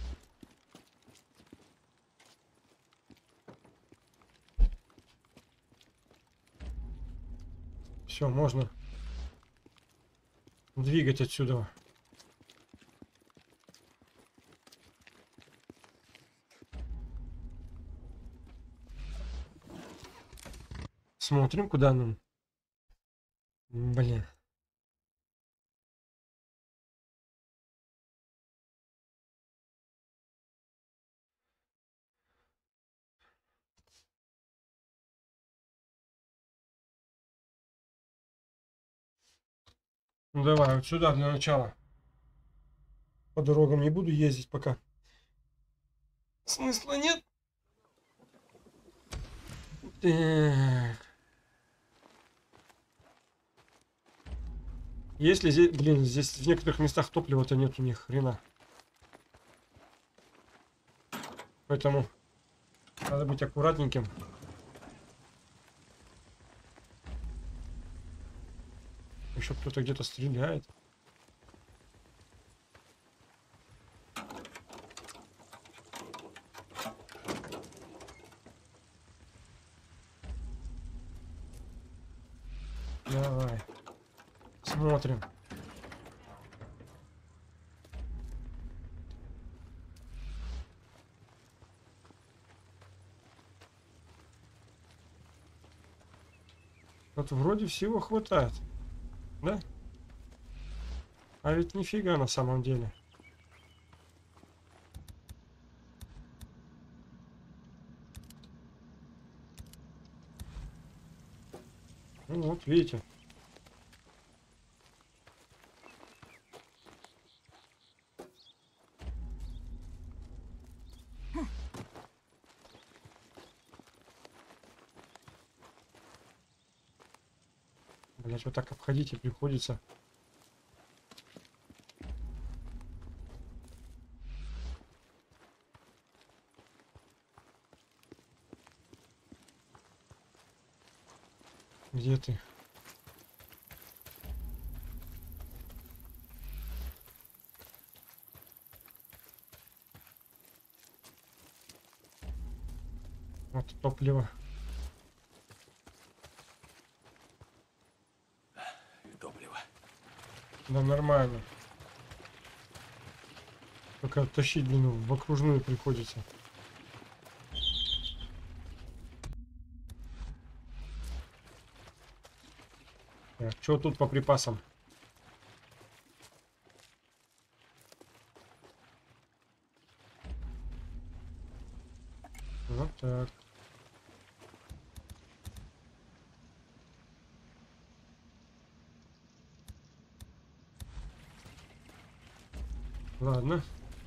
A: Все, можно двигать отсюда. Смотрим, куда нам. Блин. Ну давай, вот сюда для начала. По дорогам не буду ездить пока. Смысла нет. Так. Если здесь, блин, здесь в некоторых местах топлива-то нету ни хрена. Поэтому надо быть аккуратненьким. Еще кто-то где-то стреляет. Давай. Смотрим. Вот вроде всего хватает. Да? А ведь нифига на самом деле. Ну вот, видите. Блять, вот так обходить и приходится. Где ты? Вот топливо.
D: Топливо.
A: Да нормально. Только тащить длину в окружную приходится. Так, что тут по припасам? Вот так. Ладно.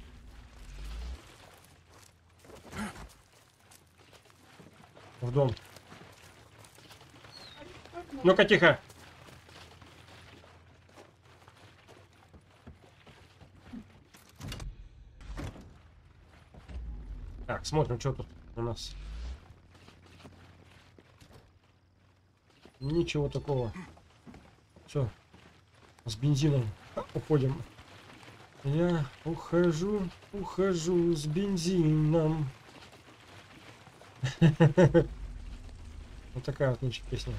A: В дом. Ну-ка, тихо. Так, смотрим, что тут у нас. Ничего такого. Все. С бензином уходим. Я ухожу, ухожу с бензином. Вот такая вот нынче песня.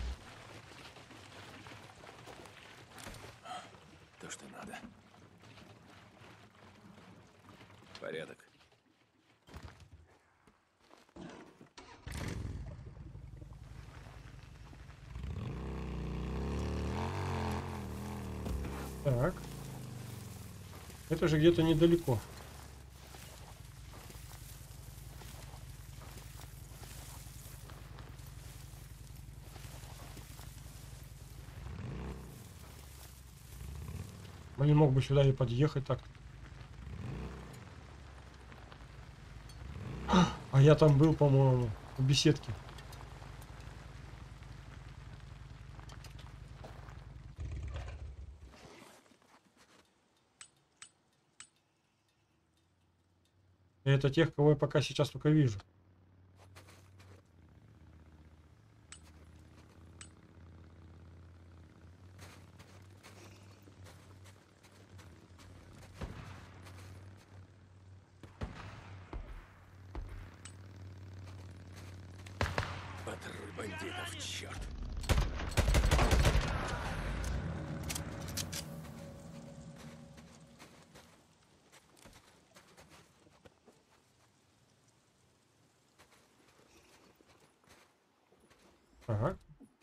D: То, что надо. Порядок.
A: Так. Это же где-то недалеко. Блин, мог бы сюда и подъехать так. А я там был, по-моему, в беседке. И это тех, кого я пока сейчас только вижу.
D: Патруль бандитов, черт.
A: Ага.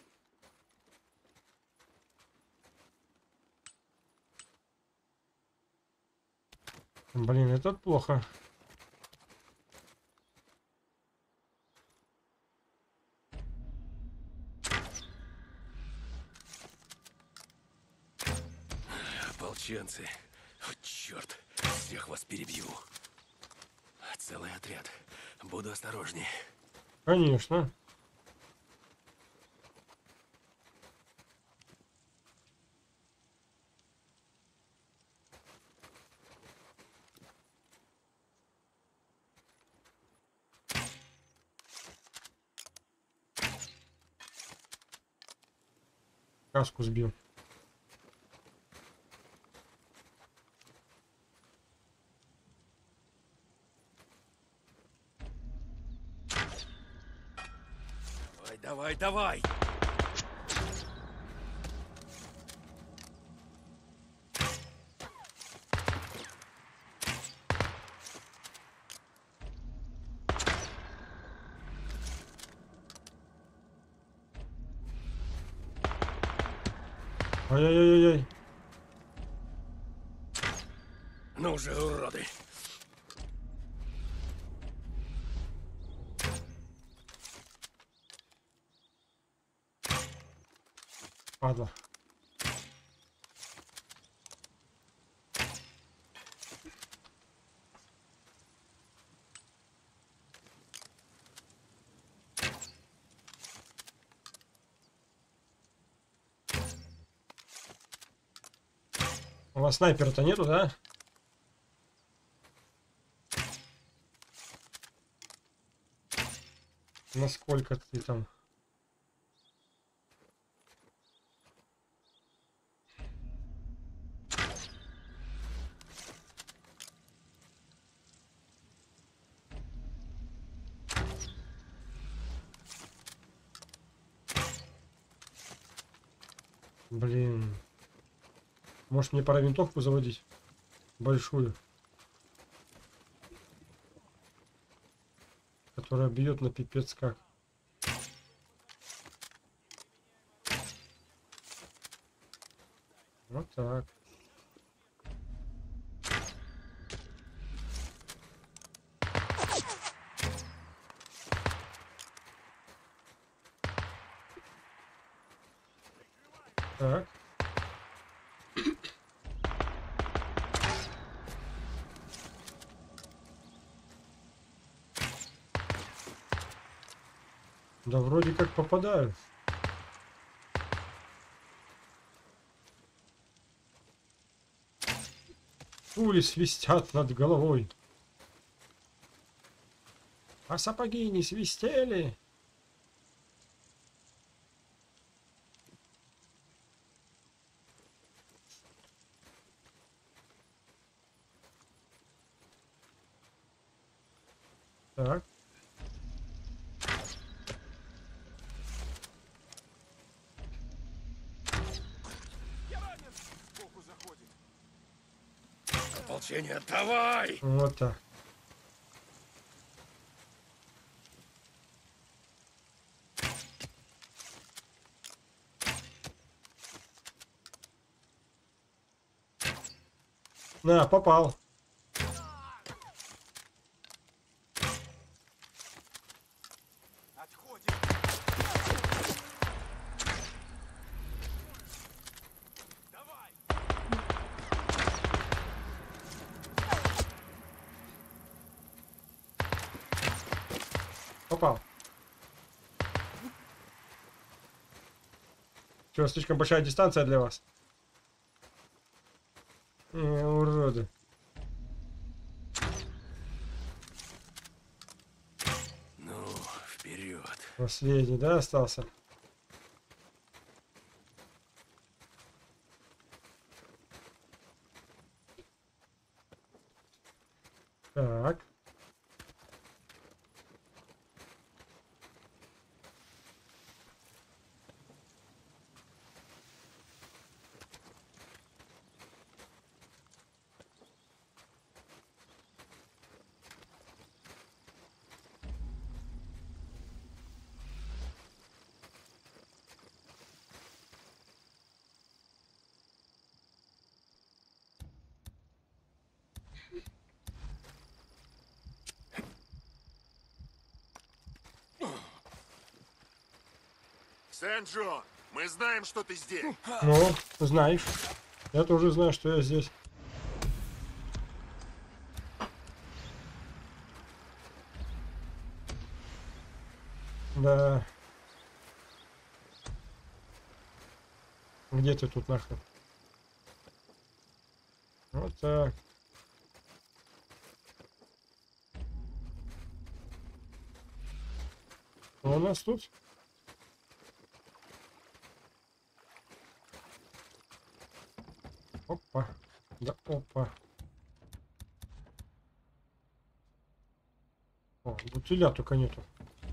A: Блин, это плохо.
D: Ополченцы. О, черт. Всех вас перебью. Целый отряд. Буду осторожнее.
A: Конечно. Каску сбил.
D: Давай, давай, давай!
A: Ай-яй-яй-яй.
D: Ну же, уроды!
A: Падла. У вас снайпера-то нету, да? Насколько ты там? Блин. Может, мне пора винтовку заводить? Большую. Которая бьет на пипец как. Вот так. Так. Да вроде как попадаю. Пули свистят над головой. А сапоги не свистели. Так.
D: Ополчение, давай!
A: Вот так. На, попал. Попал. Что, слишком большая дистанция для вас? Э, уроды.
D: Ну, вперед.
A: Последний, да, остался? Так.
H: Сэнджо, мы знаем, что ты здесь.
A: Ну, знаешь. Я тоже знаю, что я здесь. Да. Где ты тут нахрен? Вот так. Что у нас тут? Опа. Да опа. О, бутыля только нету.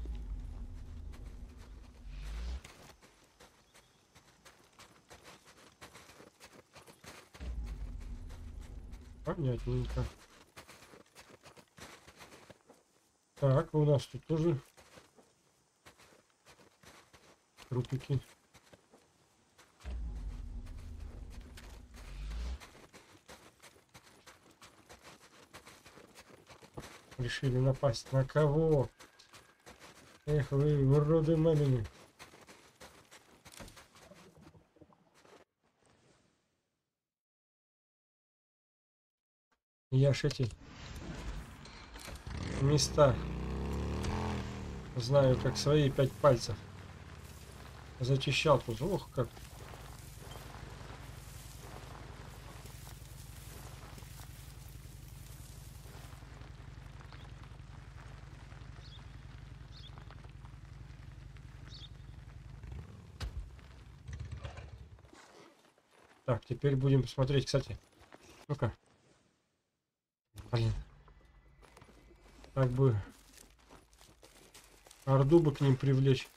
A: Понятненько. Так, у нас тут тоже трупики. Решили напасть на кого? Эх вы, уроды мамины. Я ж эти места знаю как свои пять пальцев. Зачищал тут. Ох, как. Так, теперь будем посмотреть, кстати. Ну-ка. Блин. Так бы орду бы к ним привлечь.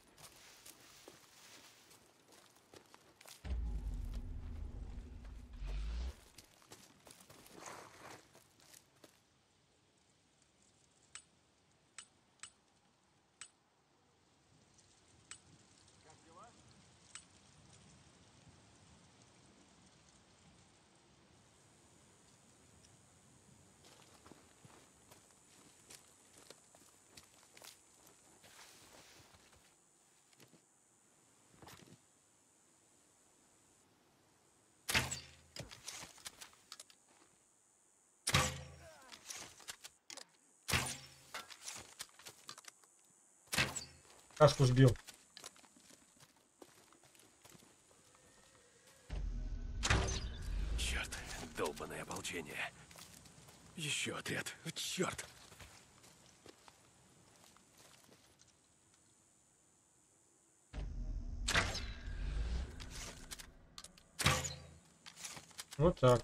A: Каску сбил.
D: Черт, долбаное ополчение. Еще отряд. Черт.
A: Вот так.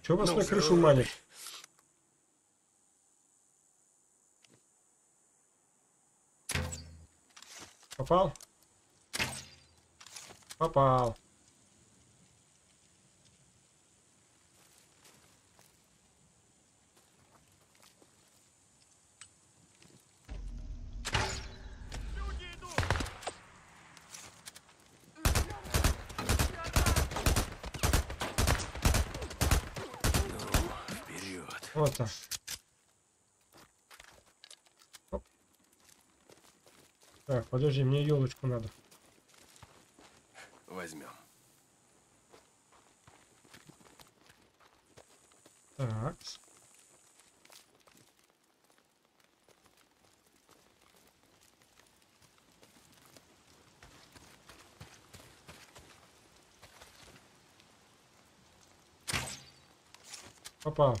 A: Чё вас
D: Ну
A: на
D: же,
A: крышу манит? Попал? Попал.
D: Вперед.
A: Вот так. Оп. Так, подожди, мне елочку надо.
D: Возьмем.
A: Так. Попал.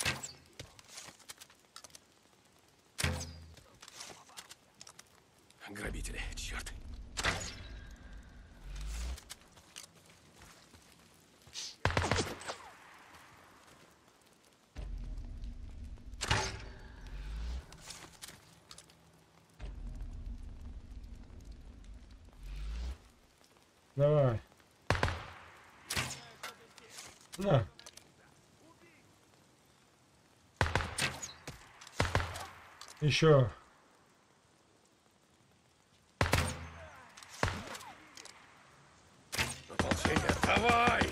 D: Грабители, черт.
A: Давай. На. Еще.
D: Ополчение, давай!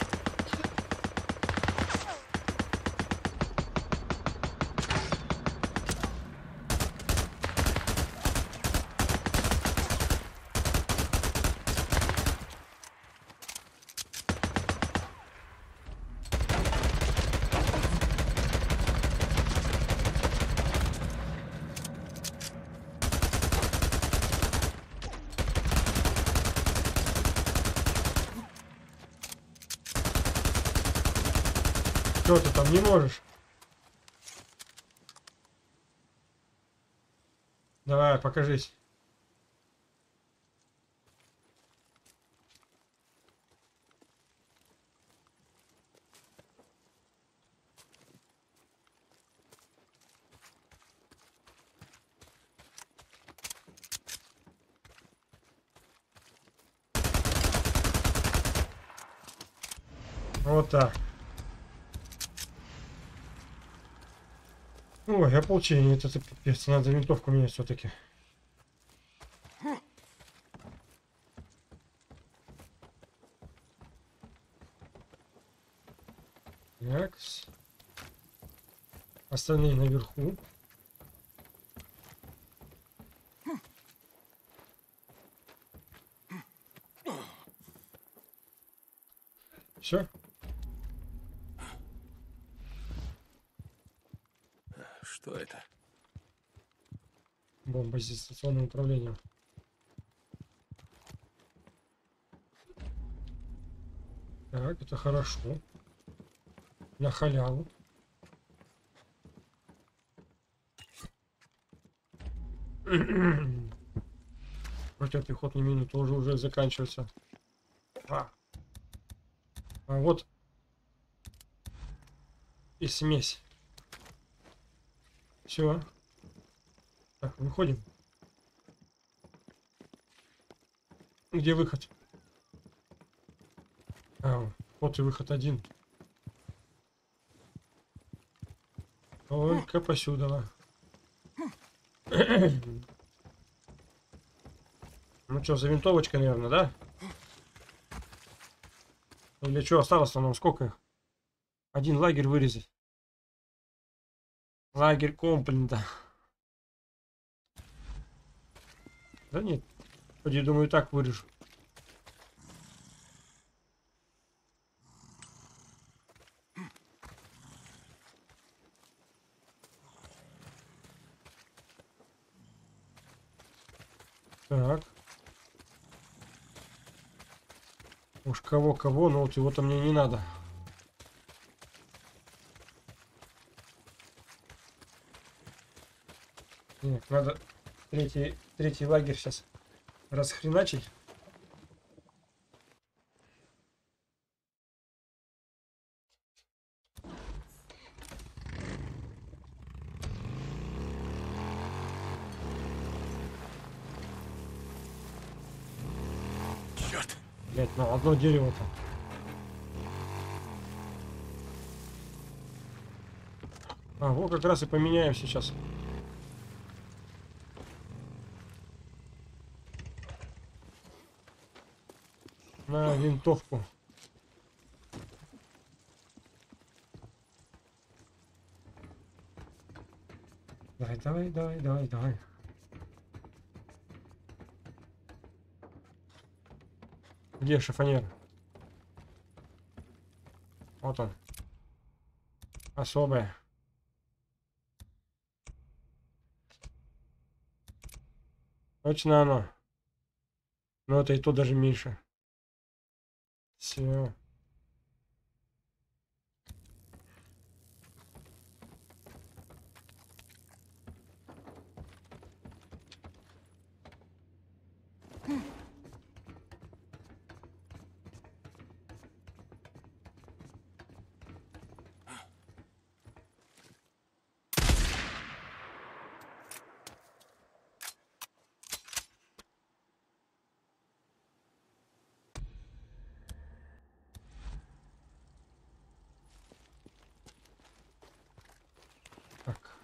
A: Что ты там не можешь? Давай, покажись. Вот так. Ой, ополчение, это пипец. Надо винтовку менять все-таки. Так. Остальные наверху. Все.
D: Что это?
A: Бомба с дистанционным управлением. Так, это хорошо. На халяву. Противопехотные мины тоже уже заканчиваются. А, а вот и смесь. Все. Так, выходим. Где выход? А, вот и выход один. Только посюда. Ну что, за винтовочкой, наверное, да? Или что осталось нам? Сколько их? Один лагерь вырезать. Лагерь комплента. Да нет. Вроде, думаю, и так вырежу. Так. Уж кого-кого, но вот его-то мне не надо. Нет, надо третий, третий лагерь сейчас расхреначить. Блять, ну одно дерево-то. А, вот как раз и поменяем сейчас. На винтовку. Давай, давай, давай, давай, давай. Где шифонер? Вот он. Особое. Точно оно. Но это и то даже меньше. Все. Так.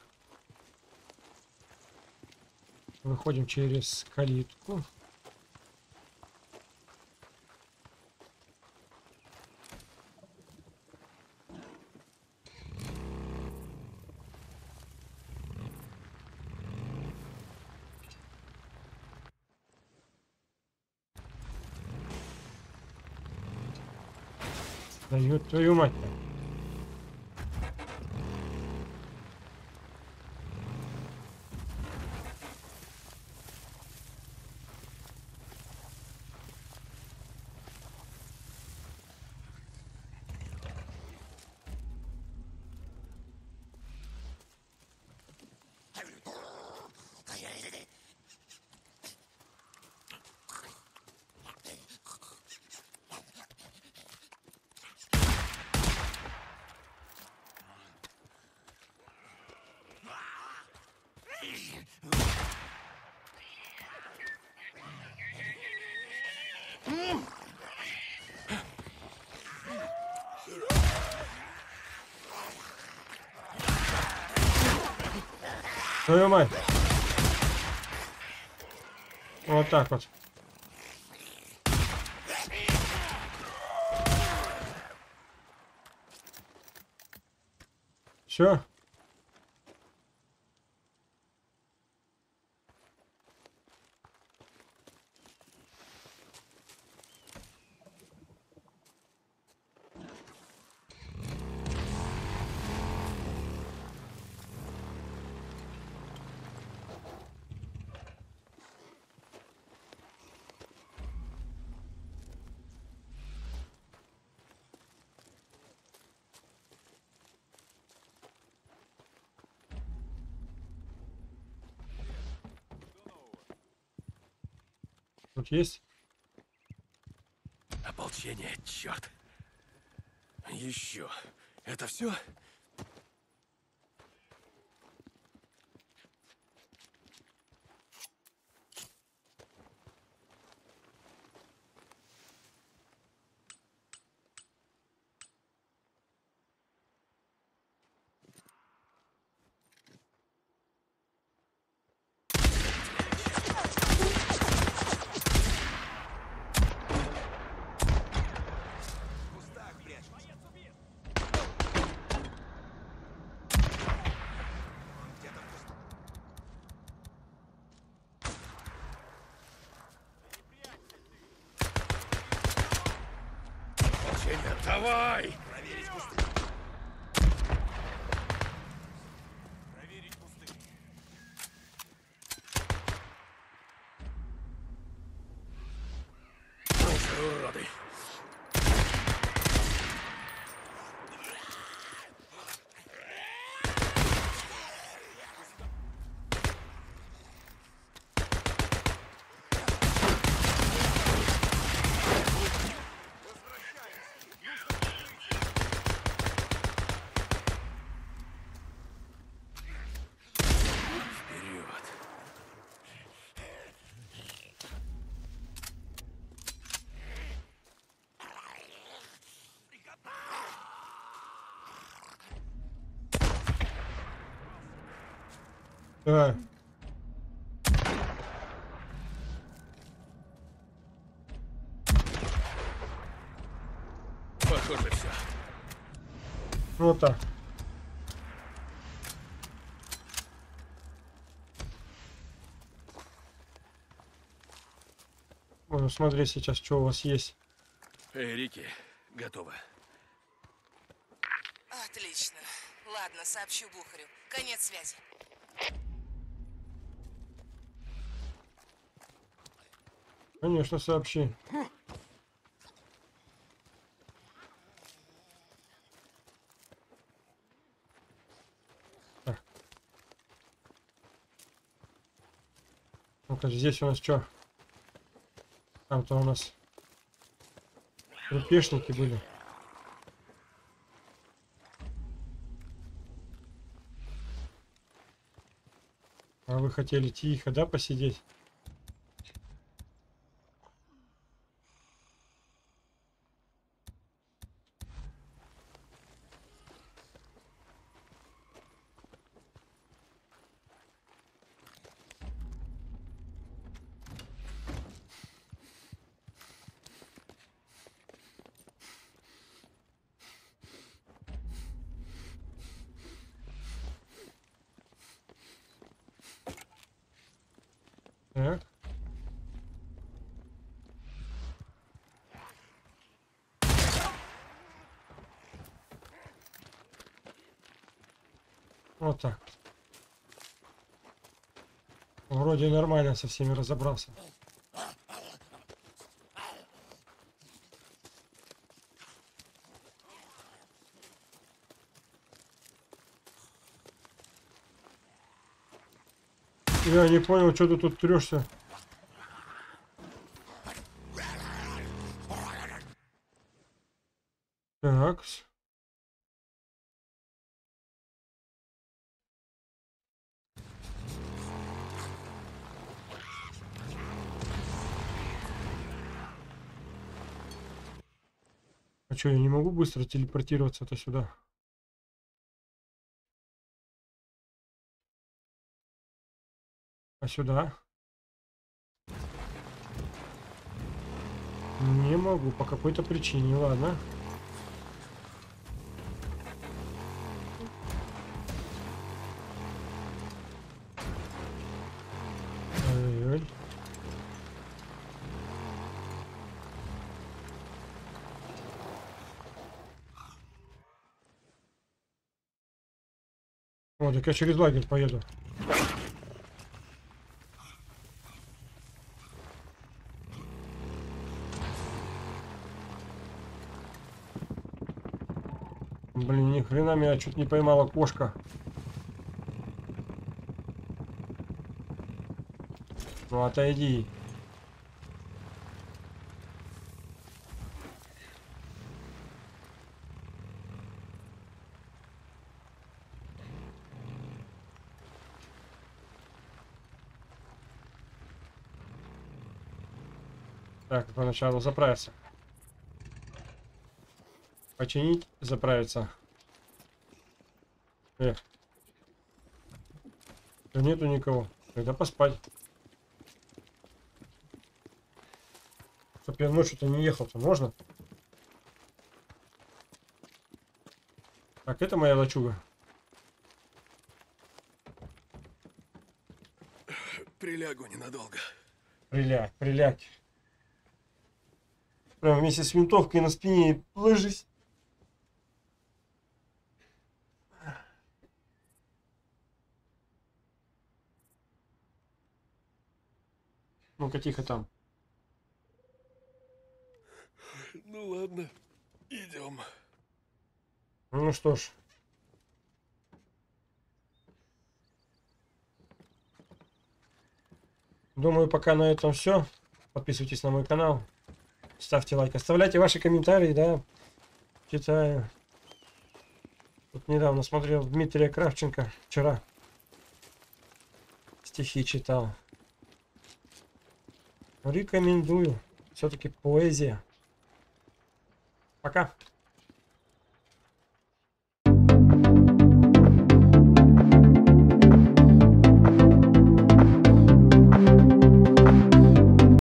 A: Выходим через калитку. Да ёб твою мать. Твою мать. Вот так вот. Все. Тут есть?
D: Ополчение, черт. Еще. Это все? Давай!
B: Проверить кусты. Проверить кусты.
D: Уроды!
A: Да.
D: Похоже, все.
A: Вот так. Можно смотреть сейчас, что у вас есть.
D: Эй, Рики, готово.
L: Отлично. Ладно, сообщу Бухарю. Конец связи.
A: Конечно, сообщи. Так. Ну-ка, здесь у нас что? Там-то у нас рупешники были. А вы хотели тихо, да, посидеть? Так. Вот так. Вроде нормально со всеми разобрался. Я не понял, что ты тут трешься. Так. А что, я не могу быстро телепортироваться-то сюда? А сюда? Не могу по какой-то причине, ладно. Ой-ой. О, так я через лагерь поеду. Блин, ни хрена меня чуть не поймала кошка. Ну отойди. Так, поначалу заправиться. Починить, заправиться. Эх. Да нету никого. Тогда поспать. Чтоб я ночью-то не ехал-то, можно? Так, это моя лачуга.
D: Прилягу ненадолго.
A: Приляг, приляг. Прям вместе с винтовкой на спине и ложись. Ну-ка, тихо там.
D: Ну ладно, идем.
A: Ну что ж. Думаю, пока на этом все. Подписывайтесь на мой канал. Ставьте лайк. Оставляйте ваши комментарии, да. Читаю. Тут недавно смотрел Дмитрия Кравченко. Вчера. Стихи читал. Рекомендую. Все-таки поэзия. Пока.